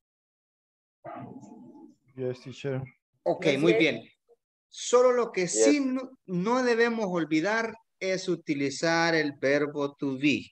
Yes, teacher. Ok, Yes, muy yes. bien. Solo lo que Yes. sí no, no debemos olvidar es utilizar el verbo to be.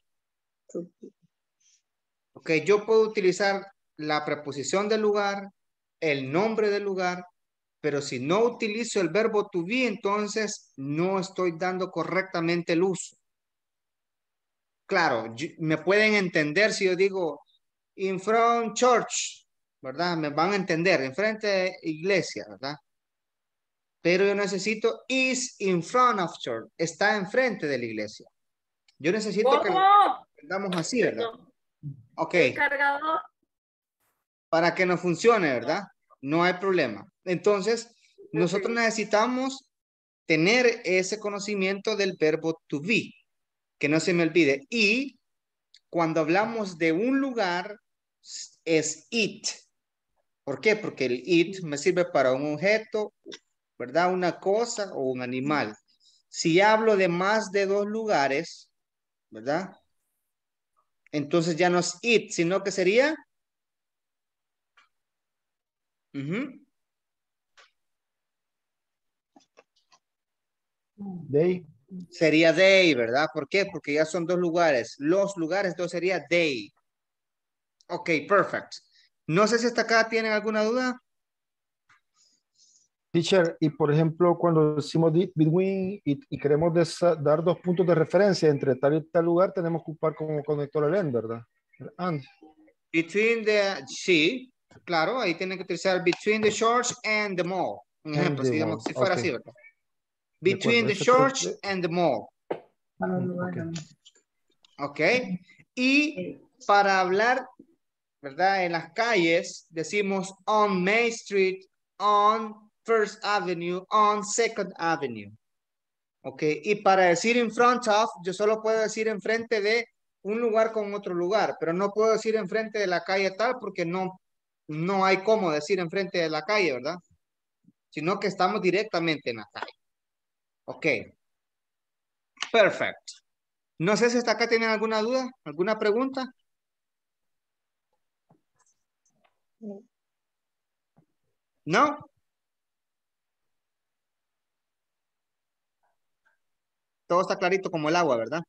Ok, yo puedo utilizar la preposición del lugar, el nombre del lugar, pero si no utilizo el verbo to be, entonces no estoy dando correctamente el uso. Claro, yo- me pueden entender si yo digo in front church, ¿verdad? Me van a entender, enfrente de iglesia, ¿verdad? Pero yo necesito is in front of church, está enfrente de la iglesia. Yo necesito que lo ¿Cómo? entendamos así, ¿verdad? Perdón. Ok, El cargador. para que nos funcione, ¿verdad? No hay problema. Entonces, nosotros necesitamos tener ese conocimiento del verbo to be, que no se me olvide. Y cuando hablamos de un lugar, es it. ¿Por qué? Porque el it me sirve para un objeto, ¿verdad? Una cosa o un animal. Si hablo de más de dos lugares, ¿verdad? Entonces ya no es it, sino que sería... Ujú. They. Sería they, ¿verdad? ¿Por qué? Porque ya son dos lugares. Los lugares, entonces sería they. Ok, perfect. No sé si hasta acá tienen alguna duda. Teacher, y por ejemplo, cuando decimos di- between y, y queremos desa- dar dos puntos de referencia entre tal y tal lugar, tenemos que ocupar como conector el and, ¿verdad? El and. Between the, sí, claro, ahí tienen que utilizar between the church and the mall. Un And ejemplo, the si, digamos, mall. si fuera Ok, así, ¿verdad? de Between acuerdo. the Ese creo church que- and the mall. Ok. Ok. Y para hablar, ¿verdad? En las calles decimos on Main Street, on First Avenue, on Second Avenue. Ok. Y para decir in front of, yo solo puedo decir enfrente de un lugar con otro lugar, pero no puedo decir enfrente de la calle tal porque no, no hay cómo decir enfrente de la calle, ¿verdad? Sino que estamos directamente en la calle. Ok. Perfecto. No sé si hasta acá tienen alguna duda, alguna pregunta. ¿No? Todo está clarito como el agua, ¿verdad?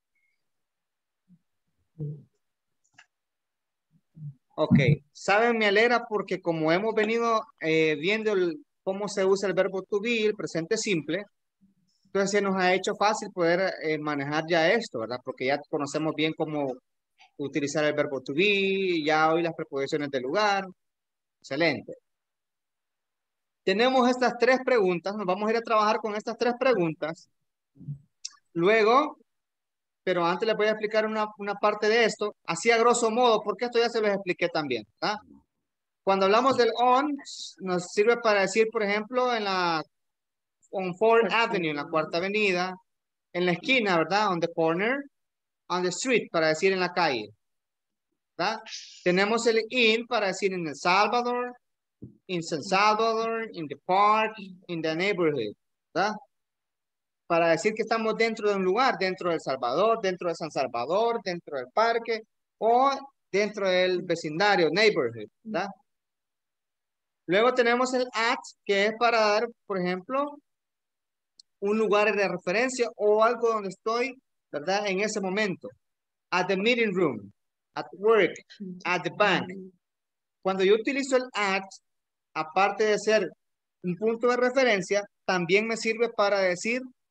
Ok. Saben, me alegra porque como hemos venido eh, viendo el- cómo se usa el verbo to be, el presente simple, entonces se nos ha hecho fácil poder eh, manejar ya esto, ¿verdad? Porque ya conocemos bien cómo utilizar el verbo to be, ya hoy las preposiciones del lugar. Excelente. Tenemos estas tres preguntas, nos vamos a ir a trabajar con estas tres preguntas. Luego, pero antes les voy a explicar una, una parte de esto, así a grosso modo, porque esto ya se los expliqué también. ¿Ah? Cuando hablamos del on, nos sirve para decir, por ejemplo, en la on Fourth Avenue, en la Cuarta Avenida, en la esquina, ¿verdad? On the corner, on the street, para decir en la calle. ¿Verdad? Tenemos el in para decir en El Salvador, in San Salvador, in the park, in the neighborhood. ¿Verdad? Para decir que estamos dentro de un lugar, dentro de El Salvador, dentro de San Salvador, dentro del parque o dentro del vecindario, neighborhood, ¿verdad? Luego tenemos el at, que es para dar, por ejemplo, un lugar de referencia o algo donde estoy, ¿verdad? En ese momento. At the meeting room, at work, at the bank. Cuando yo utilizo el at, aparte de ser un punto de referencia, también me sirve para decir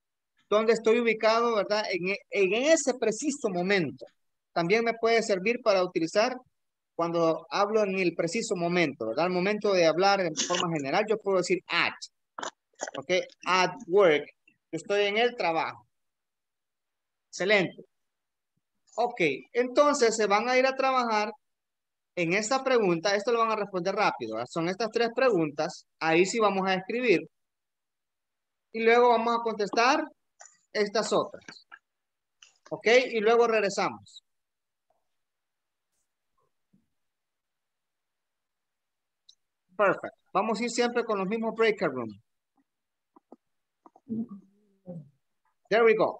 dónde estoy ubicado, ¿verdad? En, e- en ese preciso momento. También me puede servir para utilizar cuando hablo en el preciso momento, ¿verdad? Al momento de hablar en forma general, yo puedo decir at, ¿ok? At work. Yo estoy en el trabajo. Excelente. Ok, entonces se van a ir a trabajar en esta pregunta. Esto lo van a responder rápido, ¿verdad? Son estas tres preguntas. Ahí sí vamos a escribir. Y luego vamos a contestar estas otras. ¿Ok? Y luego regresamos. Perfect. Vamos a ir siempre con los mismos breakout room. There we go.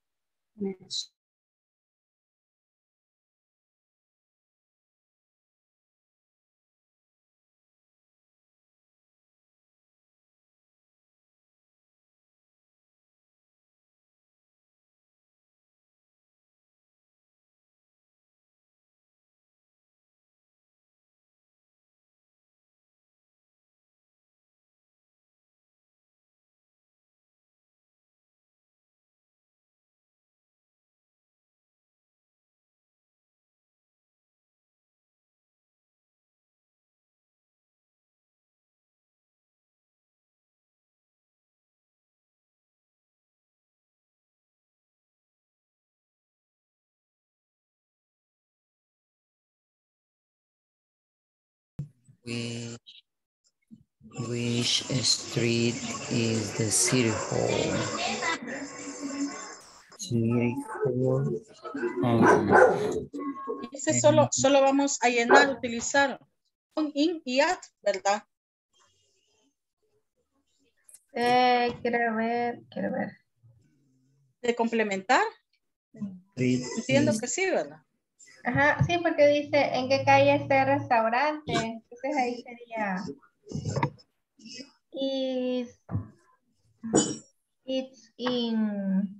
Which, which street is the city hall? City hall. Um, Ese solo, solo vamos a llenar, utilizar on, in y at, ¿verdad? Eh, quiero ver, quiero ver. De complementar. street Entiendo is- que sí, ¿verdad? Ajá, sí, porque dice en qué calle está el restaurante. Entonces ahí sería. Is, it's in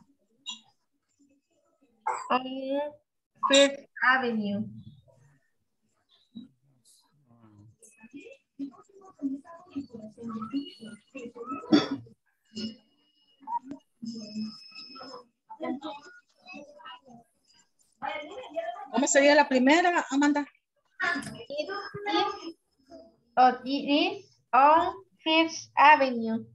on Fifth Avenue. ¿Cómo sería la primera, Amanda? It is, oh, it is on Fifth Avenue.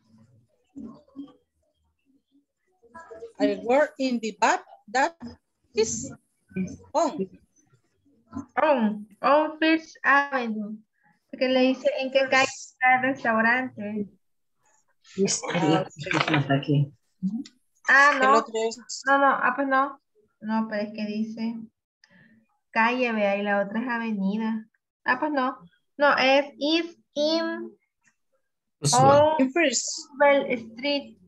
I work in the back that is on. On, on Fifth Avenue. Porque le dice en qué calle está el restaurante. Ah, Aquí. Ah, El no. otro es No, no, ah, pues no. No, pero es que dice calle, vea, y la otra es avenida. Ah, pues no. No, es is in on in first. Roosevelt Street.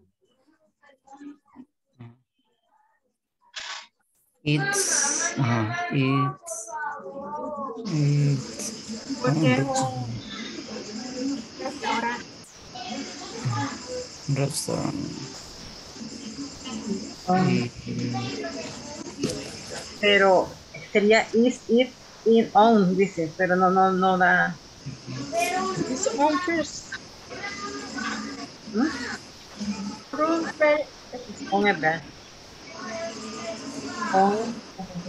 It's, uh, it's, it's, Porque es oh, un restaurante. restaurant. Um, Eh, pero sería is, it, in, on, dice, pero no, no, no da. It's on first. ¿Mm? Roosevelt On es verdad. On.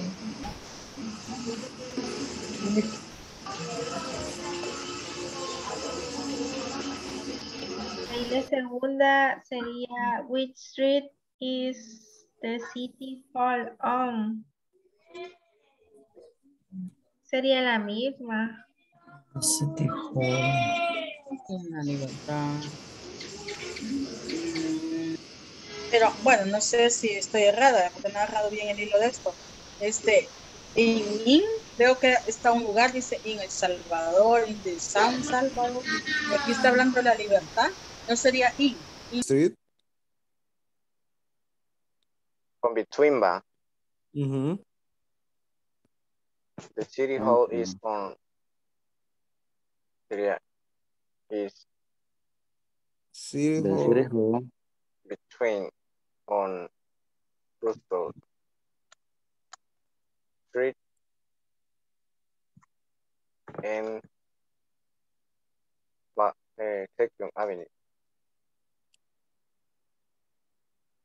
Y la segunda sería which street is the city hall on? Sería la misma. City Hall. Una libertad. Pero bueno, no sé si estoy errada, porque no he agarrado bien el hilo de esto. Este, en in, veo que está un lugar, dice en El Salvador, en de San Salvador. Y aquí está hablando de la libertad. No sería in. in. Street. Con between ba. Mm-hmm. The city hall is on. Sería is City The Hall. city hall. between on Roosevelt Street and uh, Second Avenue.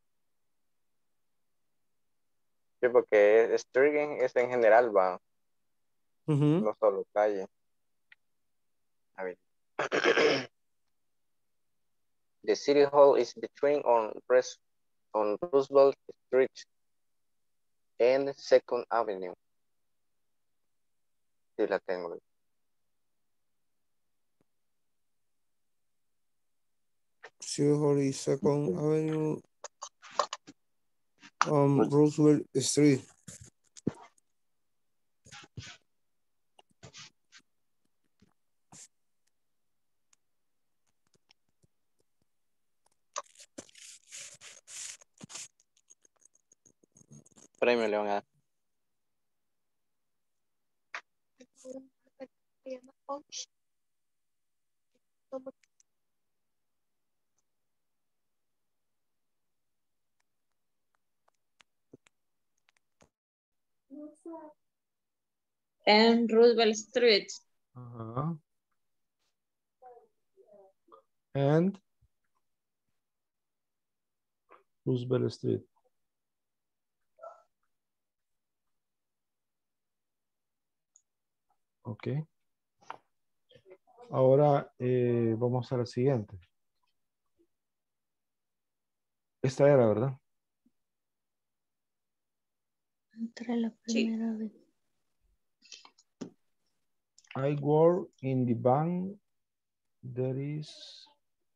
Sí, porque street es en general, va. Ujú. No solo calle. A ver. The city hall is between on, Res on Roosevelt Street and Second Avenue. Sí, la tengo. City Hall y Second Avenue, um, Roosevelt Street. Premio le van a dar. En Roosevelt Street. Ajá. And Roosevelt Street. Ok. Ahora eh, vamos a la siguiente. Esta era, ¿verdad? Entre la primera vez. I work in the bank. There is...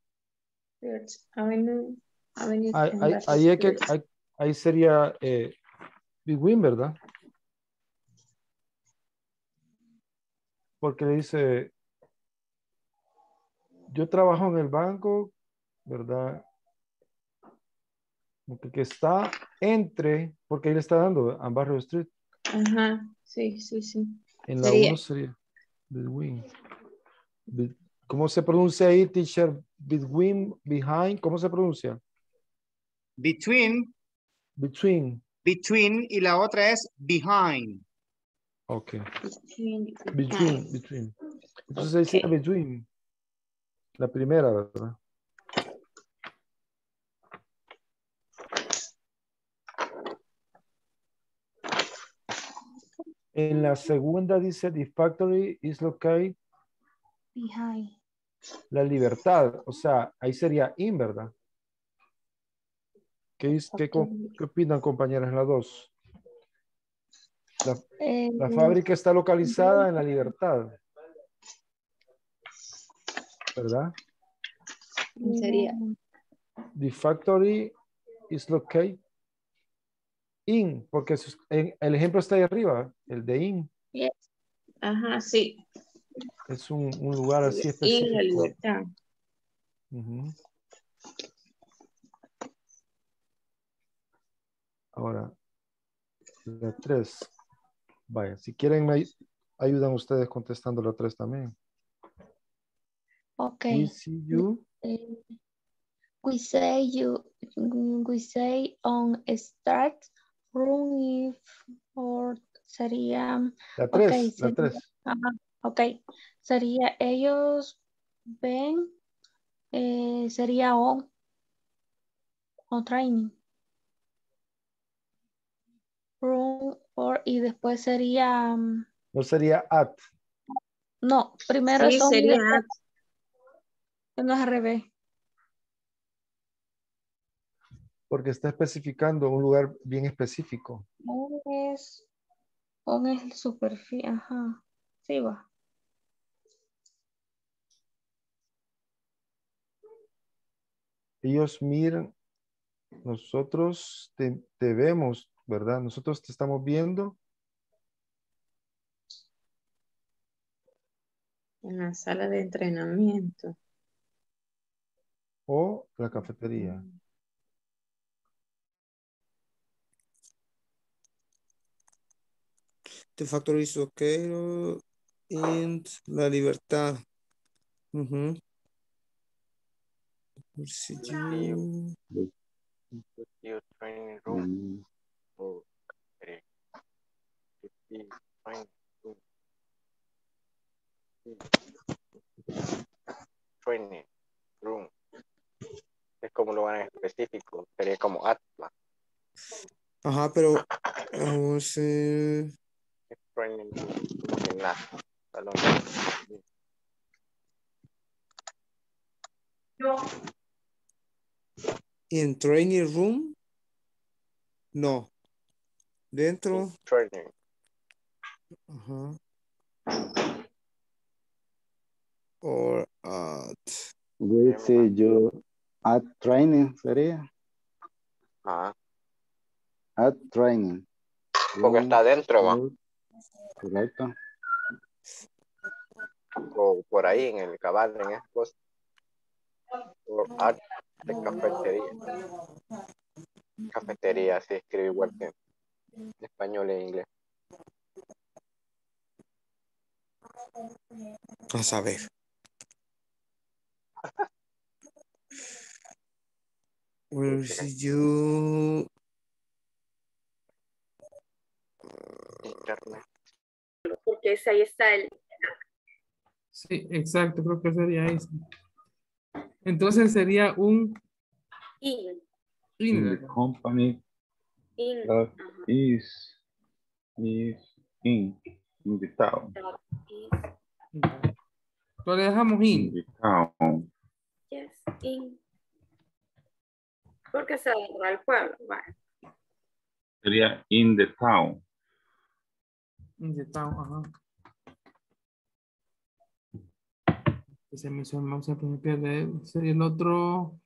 Avenue, Avenue Ahí, and ahí, Back ahí, es que, Street. ahí, ahí sería eh, between, ¿verdad? Porque dice, yo trabajo en el banco, ¿verdad? Porque que está entre, porque ahí le está dando a Barrio Street. Ajá, sí, sí, sí. En la Sería. uno sería between. Be- ¿Cómo se pronuncia ahí, teacher? Between, behind, ¿cómo se pronuncia? Between, Between. between y la otra es behind. Ok. Between, Between, between. Entonces ahí sería between. La primera, ¿verdad? En la segunda dice the factory is located Behind. la libertad. O sea, ahí sería in, ¿verdad? ¿Qué, es- qué, co- qué opinan, compañeras, las dos? La, Eh, la fábrica está localizada en la libertad, ¿verdad? Sería. The factory is located in, porque es- en- el ejemplo está ahí arriba, el de in. Yes. Ajá, sí. Es un, un lugar así Y la específico. libertad. Ujú. Ahora, la tres. Vaya, si quieren me ay- ayudan ustedes contestando la tres también. ok. We see you. Eh, we say you, we say on start room if or sería, La ok, tres, la sería, tres. ajá, ok, sería ellos ven, eh, sería on, on training. Room or y después sería, um, No sería at. no, primero Sí, son y sería. después no es al revés. Porque está especificando un lugar bien específico. On es, on es el superficie, ajá, sí va. Ellos miran, nosotros te, te vemos, ¿verdad? Nosotros te estamos viendo. En la sala de entrenamiento. O la cafetería. The factory is located in La Libertad. Ujú. We see you. Your training room. Oh, eh, fifty, training room. Training room. Es como un lugar en específico. Sería como Atlas. Ajá, pero Vamos a... Training gimnasio. Salón. En training room. No. Dentro. Training. Ajá. Or at. We see you at training, sería. Ah. At training. Porque está adentro, ¿va? Correcto. O por ahí en el cabal, en esas cosas. O at de cafetería. Cafetería, se escribe igual que en español e inglés. A saber. Where see you? Internet. Porque ese ahí está el... Sí, exacto, creo que sería eso. Entonces sería un In. In the company In. that is, is in, in the town. Lo dejamos In in. the town. Yes, in. Porque se adentró al pueblo. Vale. Sería in the town. In the town, ajá. Ese me suena, siempre me pierde. Sería el otro.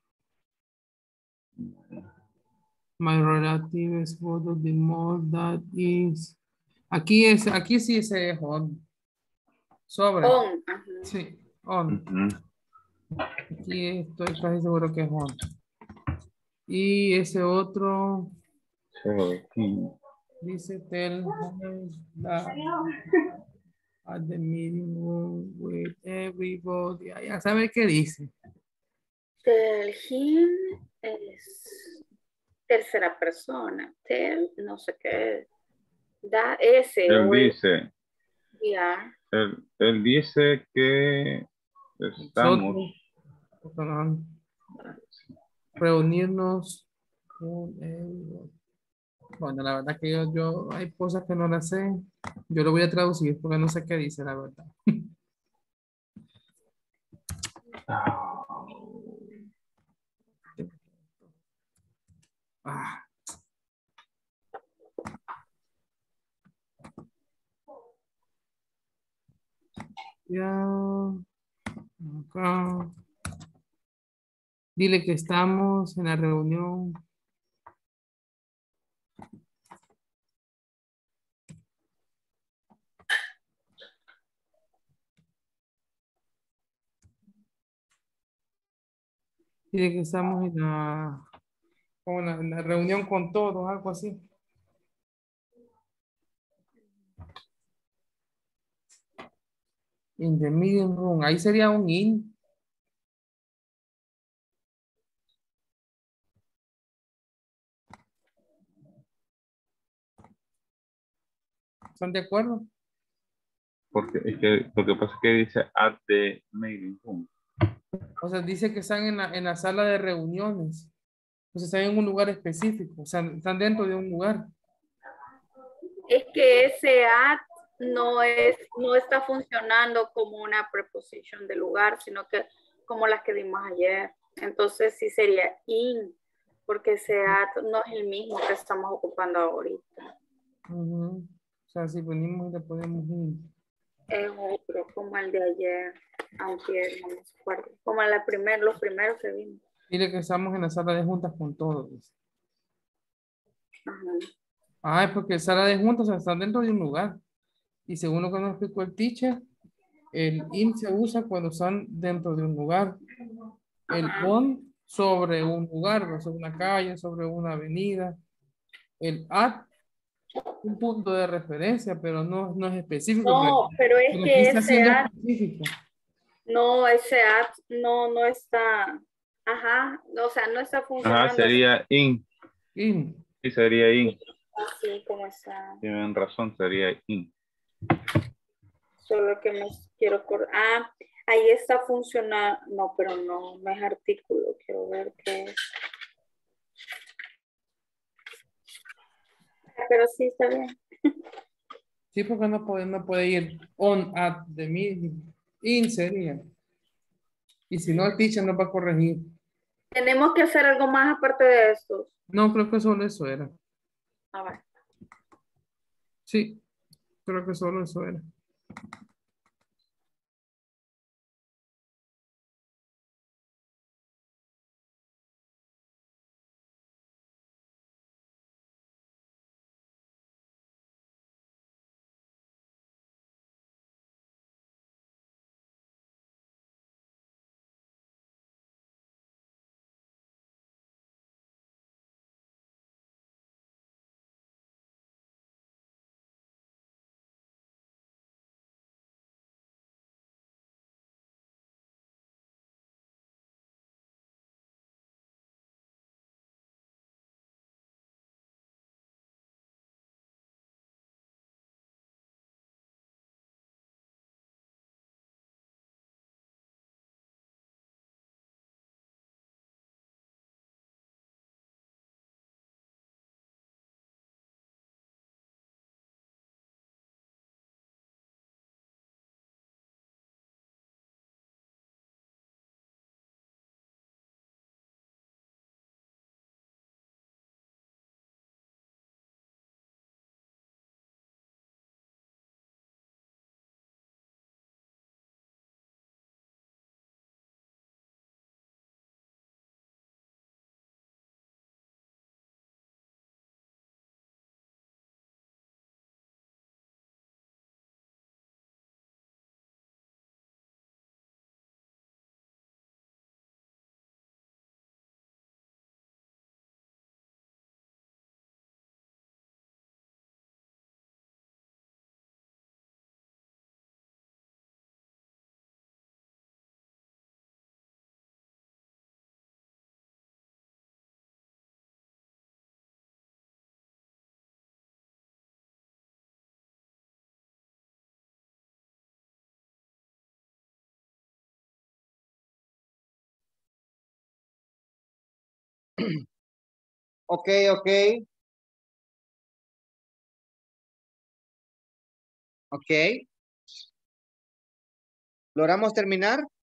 My relative is one of the more that is. Aquí es, aquí sí se on. Sobre. On. Ajá. Sí, on. Uh-huh. Aquí estoy casi seguro que es on. Y ese otro. seventeen. Dice tell her that at the meeting room with everybody. Ya sabe qué dice. Tell him es tercera persona. Tell, no sé qué. Da ese. Él o el- dice, ya. él, él dice que estamos Nosotros, reunirnos con everybody. Bueno, la verdad que yo, yo hay cosas que no las sé. Yo lo voy a traducir porque no sé qué dice, la verdad. Ah. Ya. Acá. Dile que estamos en la reunión. Dile que estamos en la, como en la, en la reunión con todos, algo así. In the meeting room. Ahí sería un in. ¿Están de acuerdo? porque es que lo que pasa es que dice at the meeting room. O sea, dice que están en la, en la sala de reuniones. O sea, están en un lugar específico. O sea, están dentro de un lugar. Es que ese at no es, no está funcionando como una preposición de lugar, sino que como las que vimos ayer. Entonces sí sería in, porque ese at no es el mismo que estamos ocupando ahorita. Uh-huh. O sea, si venimos y le podemos ir. Es otro, como el de ayer, aunque no me acuerdo. Como la primer, los primeros que vimos. Dile que estamos en la sala de juntas con todos. Ajá. Ah, es porque sala de juntas, o sea, están dentro de un lugar. Y según lo que nos explicó el teacher, el in se usa cuando están dentro de un lugar. El Ajá. on sobre un lugar, sobre una calle, sobre una avenida. El at, un punto de referencia, pero no, no es específico. No, pero es Pero que aquí está ese siendo at, específico. no, ese at no, no está, ajá, o sea, no está funcionando. Ajá, sería in. In. Sí, sería in. Así como está. Tienen razón, sería in. Solo que me quiero acordar. Ah, ahí está funcionando. No, pero no, no es artículo. Quiero ver qué es. pero sí está bien. Sí, porque no puede, no puede ir on, at, the meeting, in sería. Y si no, el teacher nos va a corregir. Tenemos que hacer algo más aparte de eso. No, creo que solo eso era. A ver. Sí, creo que solo eso era. Ok, ok. Ok. ¿Logramos terminar?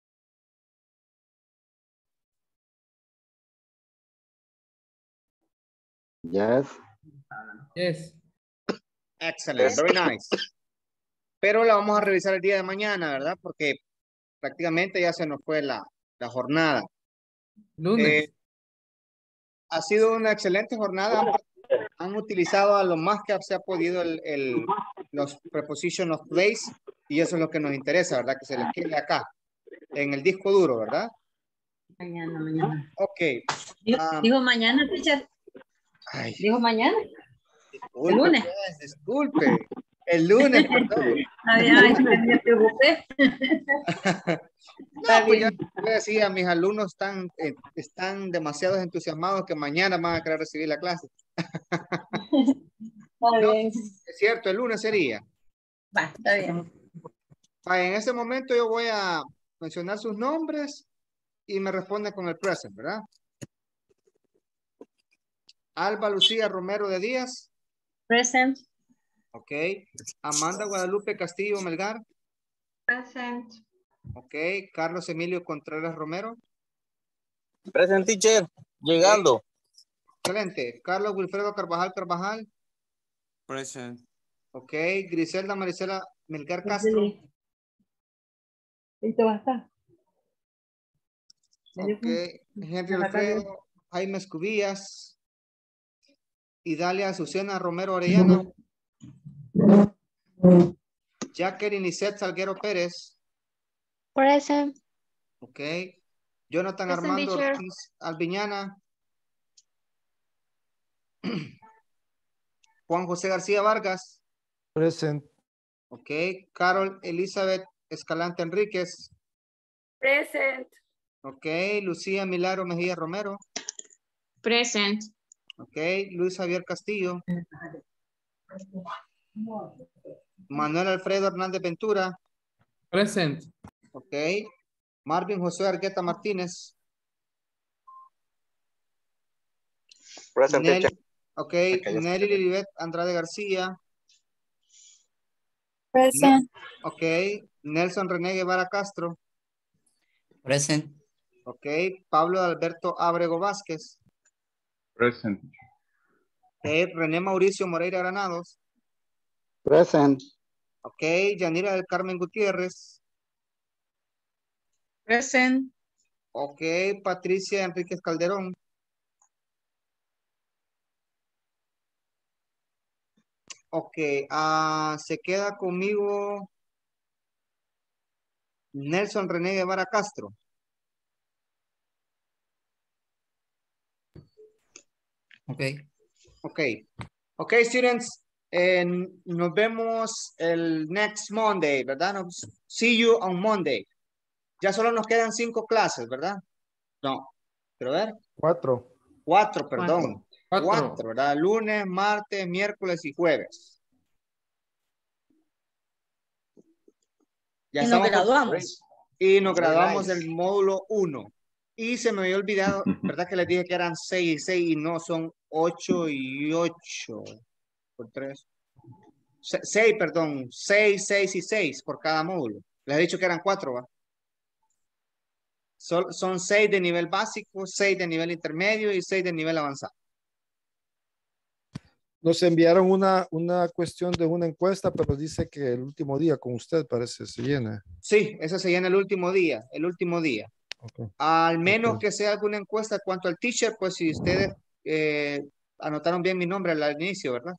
Yes. Yes. Excellent, very nice. Pero la vamos a revisar el día de mañana, ¿verdad? Porque prácticamente ya se nos fue la, la jornada. Lunes. Eh, ha sido una excelente jornada. Han, han utilizado a lo más que se ha podido el, el, los preposition of place y eso es lo que nos interesa, ¿verdad? Que se les quede acá, en el disco duro, ¿verdad? Mañana, mañana. Ok. Dijo, Um, dijo mañana, teacher. Ay, Dijo mañana. disculpe, El lunes. pues, disculpe. El lunes, perdón. Ay, ay, me preocupé. No, pues ya yo decía, mis alumnos están, eh, están demasiado entusiasmados que mañana van a querer recibir la clase. Está No, bien. es cierto, el lunes sería. Va, está bien. Ah, en este momento yo voy a mencionar sus nombres y me responde con el present, ¿verdad? Alba Lucía Romero de Díaz. Present. Ok. Amanda Guadalupe Castillo Melgar. Present. Ok. Carlos Emilio Contreras Romero. Present, teacher. Llegando. Okay. Excelente. Carlos Wilfredo Carvajal Carvajal. Present. Ok. Griselda Marisela Melgar Castro. Listo, va a estar. Ok. Henry Alfredo Jaime Escubillas. Idalia Azucena Romero Orellana. Jacqueline Lisette Salguero Pérez. Present. Ok. Jonathan Present, Armando teacher. Ortiz Albiñana. Juan José García Vargas. Present. Ok. Carol Elizabeth Escalante Enríquez. Present. Ok. Lucía Milagro Mejía Romero. Present. Ok. Luis Javier Castillo. Manuel Alfredo Hernández Ventura. Present. Ok. Marvin José Argueta Martínez. Present, Nelly, teacher. Ok, Nelly Lilibet Andrade García. Present. Ok, Nelson René Guevara Castro. Present. Ok, Pablo Alberto Ábrego Vázquez. Present. Ok, René Mauricio Moreira Granados. Present. Ok, Yanira del Carmen Gutiérrez. Present. Ok, Patricia Enríquez Calderón. Ok, ah, se queda conmigo Nelson René Guevara Castro. Ok. Ok. Ok, students. eh, nos vemos el next Monday, ¿verdad? Nos, see you on Monday. Ya solo nos quedan cinco clases, ¿verdad? No. Quiero ver. Cuatro. Cuatro, perdón. Cuatro. Cuatro, ¿verdad? Lunes, martes, miércoles y jueves. Ya Y nos estamos por- graduamos. Y nos Very graduamos nice. del módulo uno. Y se me había olvidado, ¿verdad? Que les dije que eran seis y seis y no, son ocho y ocho. Por tres. Se- seis, perdón. Seis, seis y seis por cada módulo. Les he dicho que eran cuatro, ¿va? Son, son seis de nivel básico, seis de nivel intermedio y seis de nivel avanzado. Nos enviaron una, una cuestión de una encuesta, pero dice que el último día con usted parece se llena. Sí, eso se llena el último día, el último día. Okay. Al menos Ok. que sea alguna encuesta cuanto al teacher, pues si ustedes eh, anotaron bien mi nombre al inicio, ¿verdad?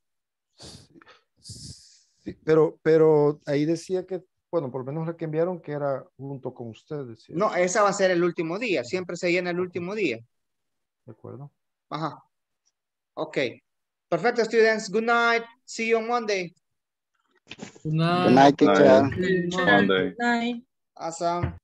Sí, pero, pero ahí decía que, bueno, por lo menos la que enviaron que era junto con usted. Decía. No, esa va a ser el último día. Siempre se llena el último día. De acuerdo. Ajá. Ok. Perfecto, students. Good night. See you on Monday. Good Good night, teacher. Monday. Good night. Awesome.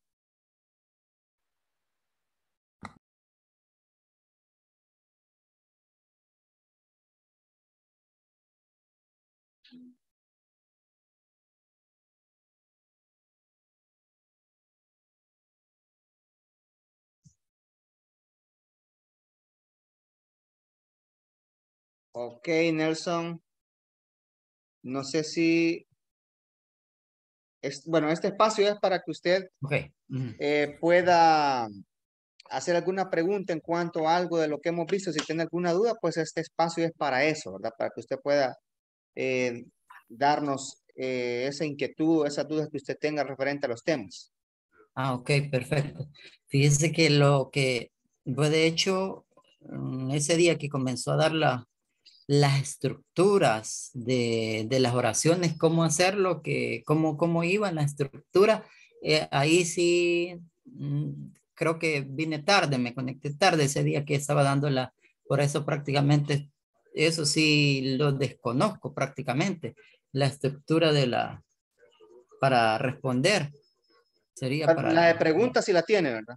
Ok, Nelson. No sé si... Es, bueno, este espacio es para que usted Ok. Ujú. eh, pueda hacer alguna pregunta en cuanto a algo de lo que hemos visto. Si tiene alguna duda, pues este espacio es para eso, ¿verdad? Para que usted pueda eh, darnos eh, esa inquietud, esas dudas que usted tenga referente a los temas. Ah, ok, perfecto. Fíjese que lo que, pues de hecho, mm, ese día que comenzó a dar la, las estructuras de, de las oraciones, cómo hacerlo, que, cómo, cómo iba la estructura, eh, ahí sí, mm, creo que vine tarde, me conecté tarde ese día que estaba dando la, por eso prácticamente, eso sí lo desconozco prácticamente, la estructura de la, para responder. Sería para La de preguntas sí la tiene, ¿verdad?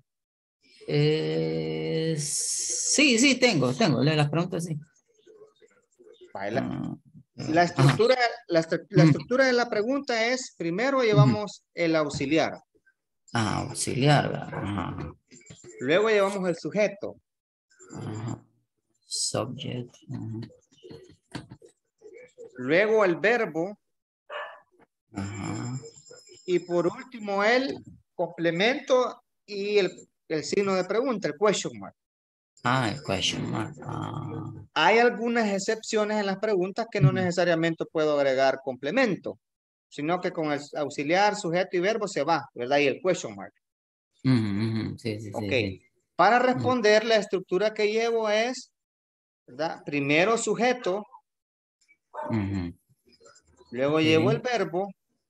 Eh, sí, sí, tengo, tengo. Las preguntas sí. Baila. Ah, La estructura, la, estru- la estructura de la pregunta es, primero llevamos el auxiliar. Ah, auxiliar. ¿Verdad? Ajá. Luego llevamos el sujeto. Ajá. Subject. Ajá. Luego el verbo. Ajá. Y por último el complemento y el, el signo de pregunta, el question mark. Ah, el question mark. Ah. Hay algunas excepciones en las preguntas que no necesariamente puedo agregar complemento, sino que con el auxiliar, sujeto y verbo se va, ¿verdad? Y el question mark. Uh -huh. Sí, sí, Ok. sí, sí. Para responder, la estructura que llevo es, ¿verdad? Primero sujeto, Uh -huh. luego Okay. llevo el verbo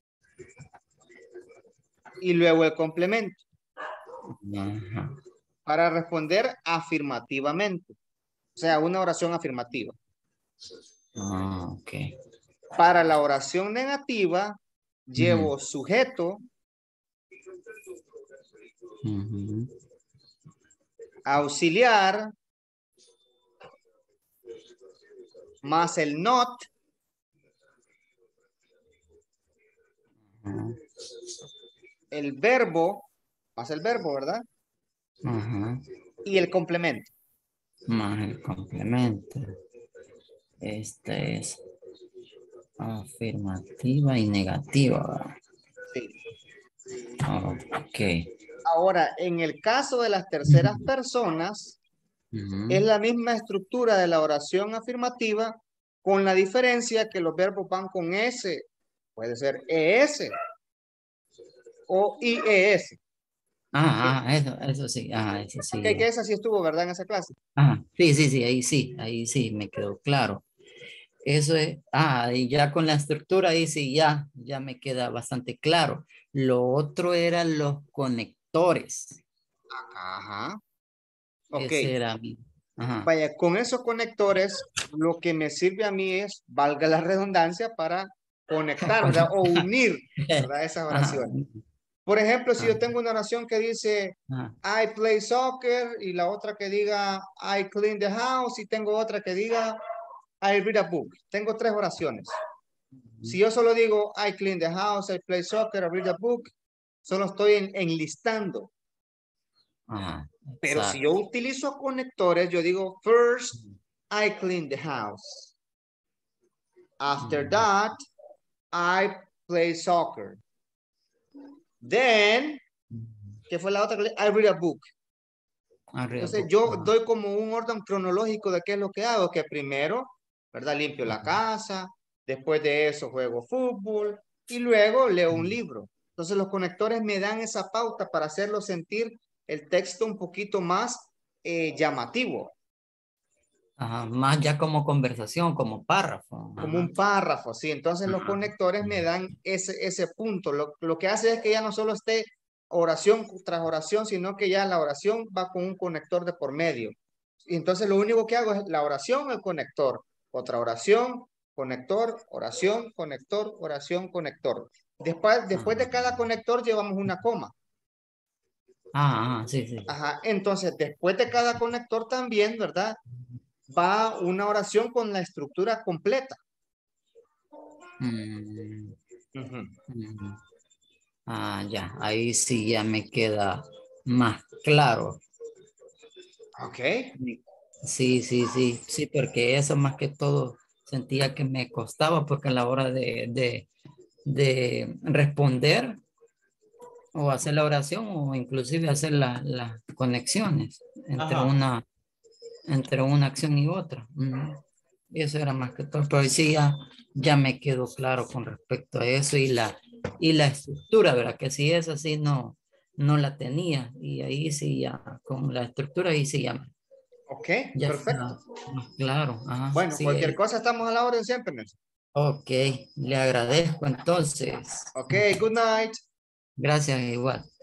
y luego el complemento. Ajá. Para responder afirmativamente. O sea, una oración afirmativa. Ah, ok. Para la oración negativa, llevo Uh -huh. sujeto, Uh -huh. auxiliar, más el not, Uh -huh. el verbo, más el verbo, ¿verdad? Uh -huh. Y el complemento. Más el complemento. Esta es afirmativa y negativa. Sí. Ok. Ahora, en el caso de las terceras personas, Ujú. es la misma estructura de la oración afirmativa, con la diferencia que los verbos van con S. Puede ser E S o I E S. Ah, ah, eso, eso sí, ah, eso sí. Ok, que esa sí estuvo, ¿verdad? En esa clase. Ah, sí, sí, sí, ahí sí, ahí sí, me quedó claro. Eso es, ah, y ya con la estructura ahí sí, ya, ya me queda bastante claro. Lo otro eran los conectores. Ajá. Ok. Ese era mi, ajá. Vaya, con esos conectores, lo que me sirve a mí es, valga la redundancia, para conectar, ¿verdad? O unir, ¿verdad? Esas Ajá. oraciones. Por ejemplo, si Ajá. yo tengo una oración que dice, Ajá. I play soccer, y la otra que diga, I clean the house, y tengo otra que diga, I read a book. Tengo tres oraciones. Si yo solo digo, I clean the house, I play soccer, I read a book, solo estoy en, enlistando. Ajá. Pero si Exacto. yo utilizo conectores, yo digo, first, I clean the house. After that, I play soccer. Then, ¿qué fue la otra? I read a book. Entonces, yo doy como un orden cronológico de qué es lo que hago, que primero, ¿verdad? Limpio la casa, después de eso juego fútbol y luego leo un libro. Entonces, los conectores me dan esa pauta para hacerlo sentir el texto un poquito más eh, llamativo. Ajá, más ya como conversación, como párrafo. Como un párrafo, sí. Entonces los conectores me dan ese, ese punto. Lo, lo que hace es que ya no solo esté oración tras oración, sino que ya la oración va con un conector de por medio. Y entonces lo único que hago es la oración, el conector. Otra oración, conector, oración, conector, oración, conector. Después, después de cada conector llevamos una coma. Ah, ah, sí, sí. Ajá. Entonces, después de cada conector también, ¿verdad? Va una oración con la estructura completa. Mm. Ujú. Mm. Ah, ya, ahí sí ya me queda más claro. Ok. Sí, sí, sí, sí, porque eso más que todo sentía que me costaba porque a la hora de, de, de responder o hacer la oración o inclusive hacer la- las conexiones entre Ajá. una, entre una acción y otra. Mm. Y eso era más que todo, pero sí ya, ya me quedó claro con respecto a eso y la, y la estructura, ¿verdad? Que si es así no, no la tenía y ahí sí ya, con la estructura ahí sí ya, Ok, ya perfecto. está más claro. Ajá, Bueno, sí, cualquier ahí. cosa estamos a la orden siempre, Nelson. Ok, le agradezco entonces. Ok, good night. Gracias igual.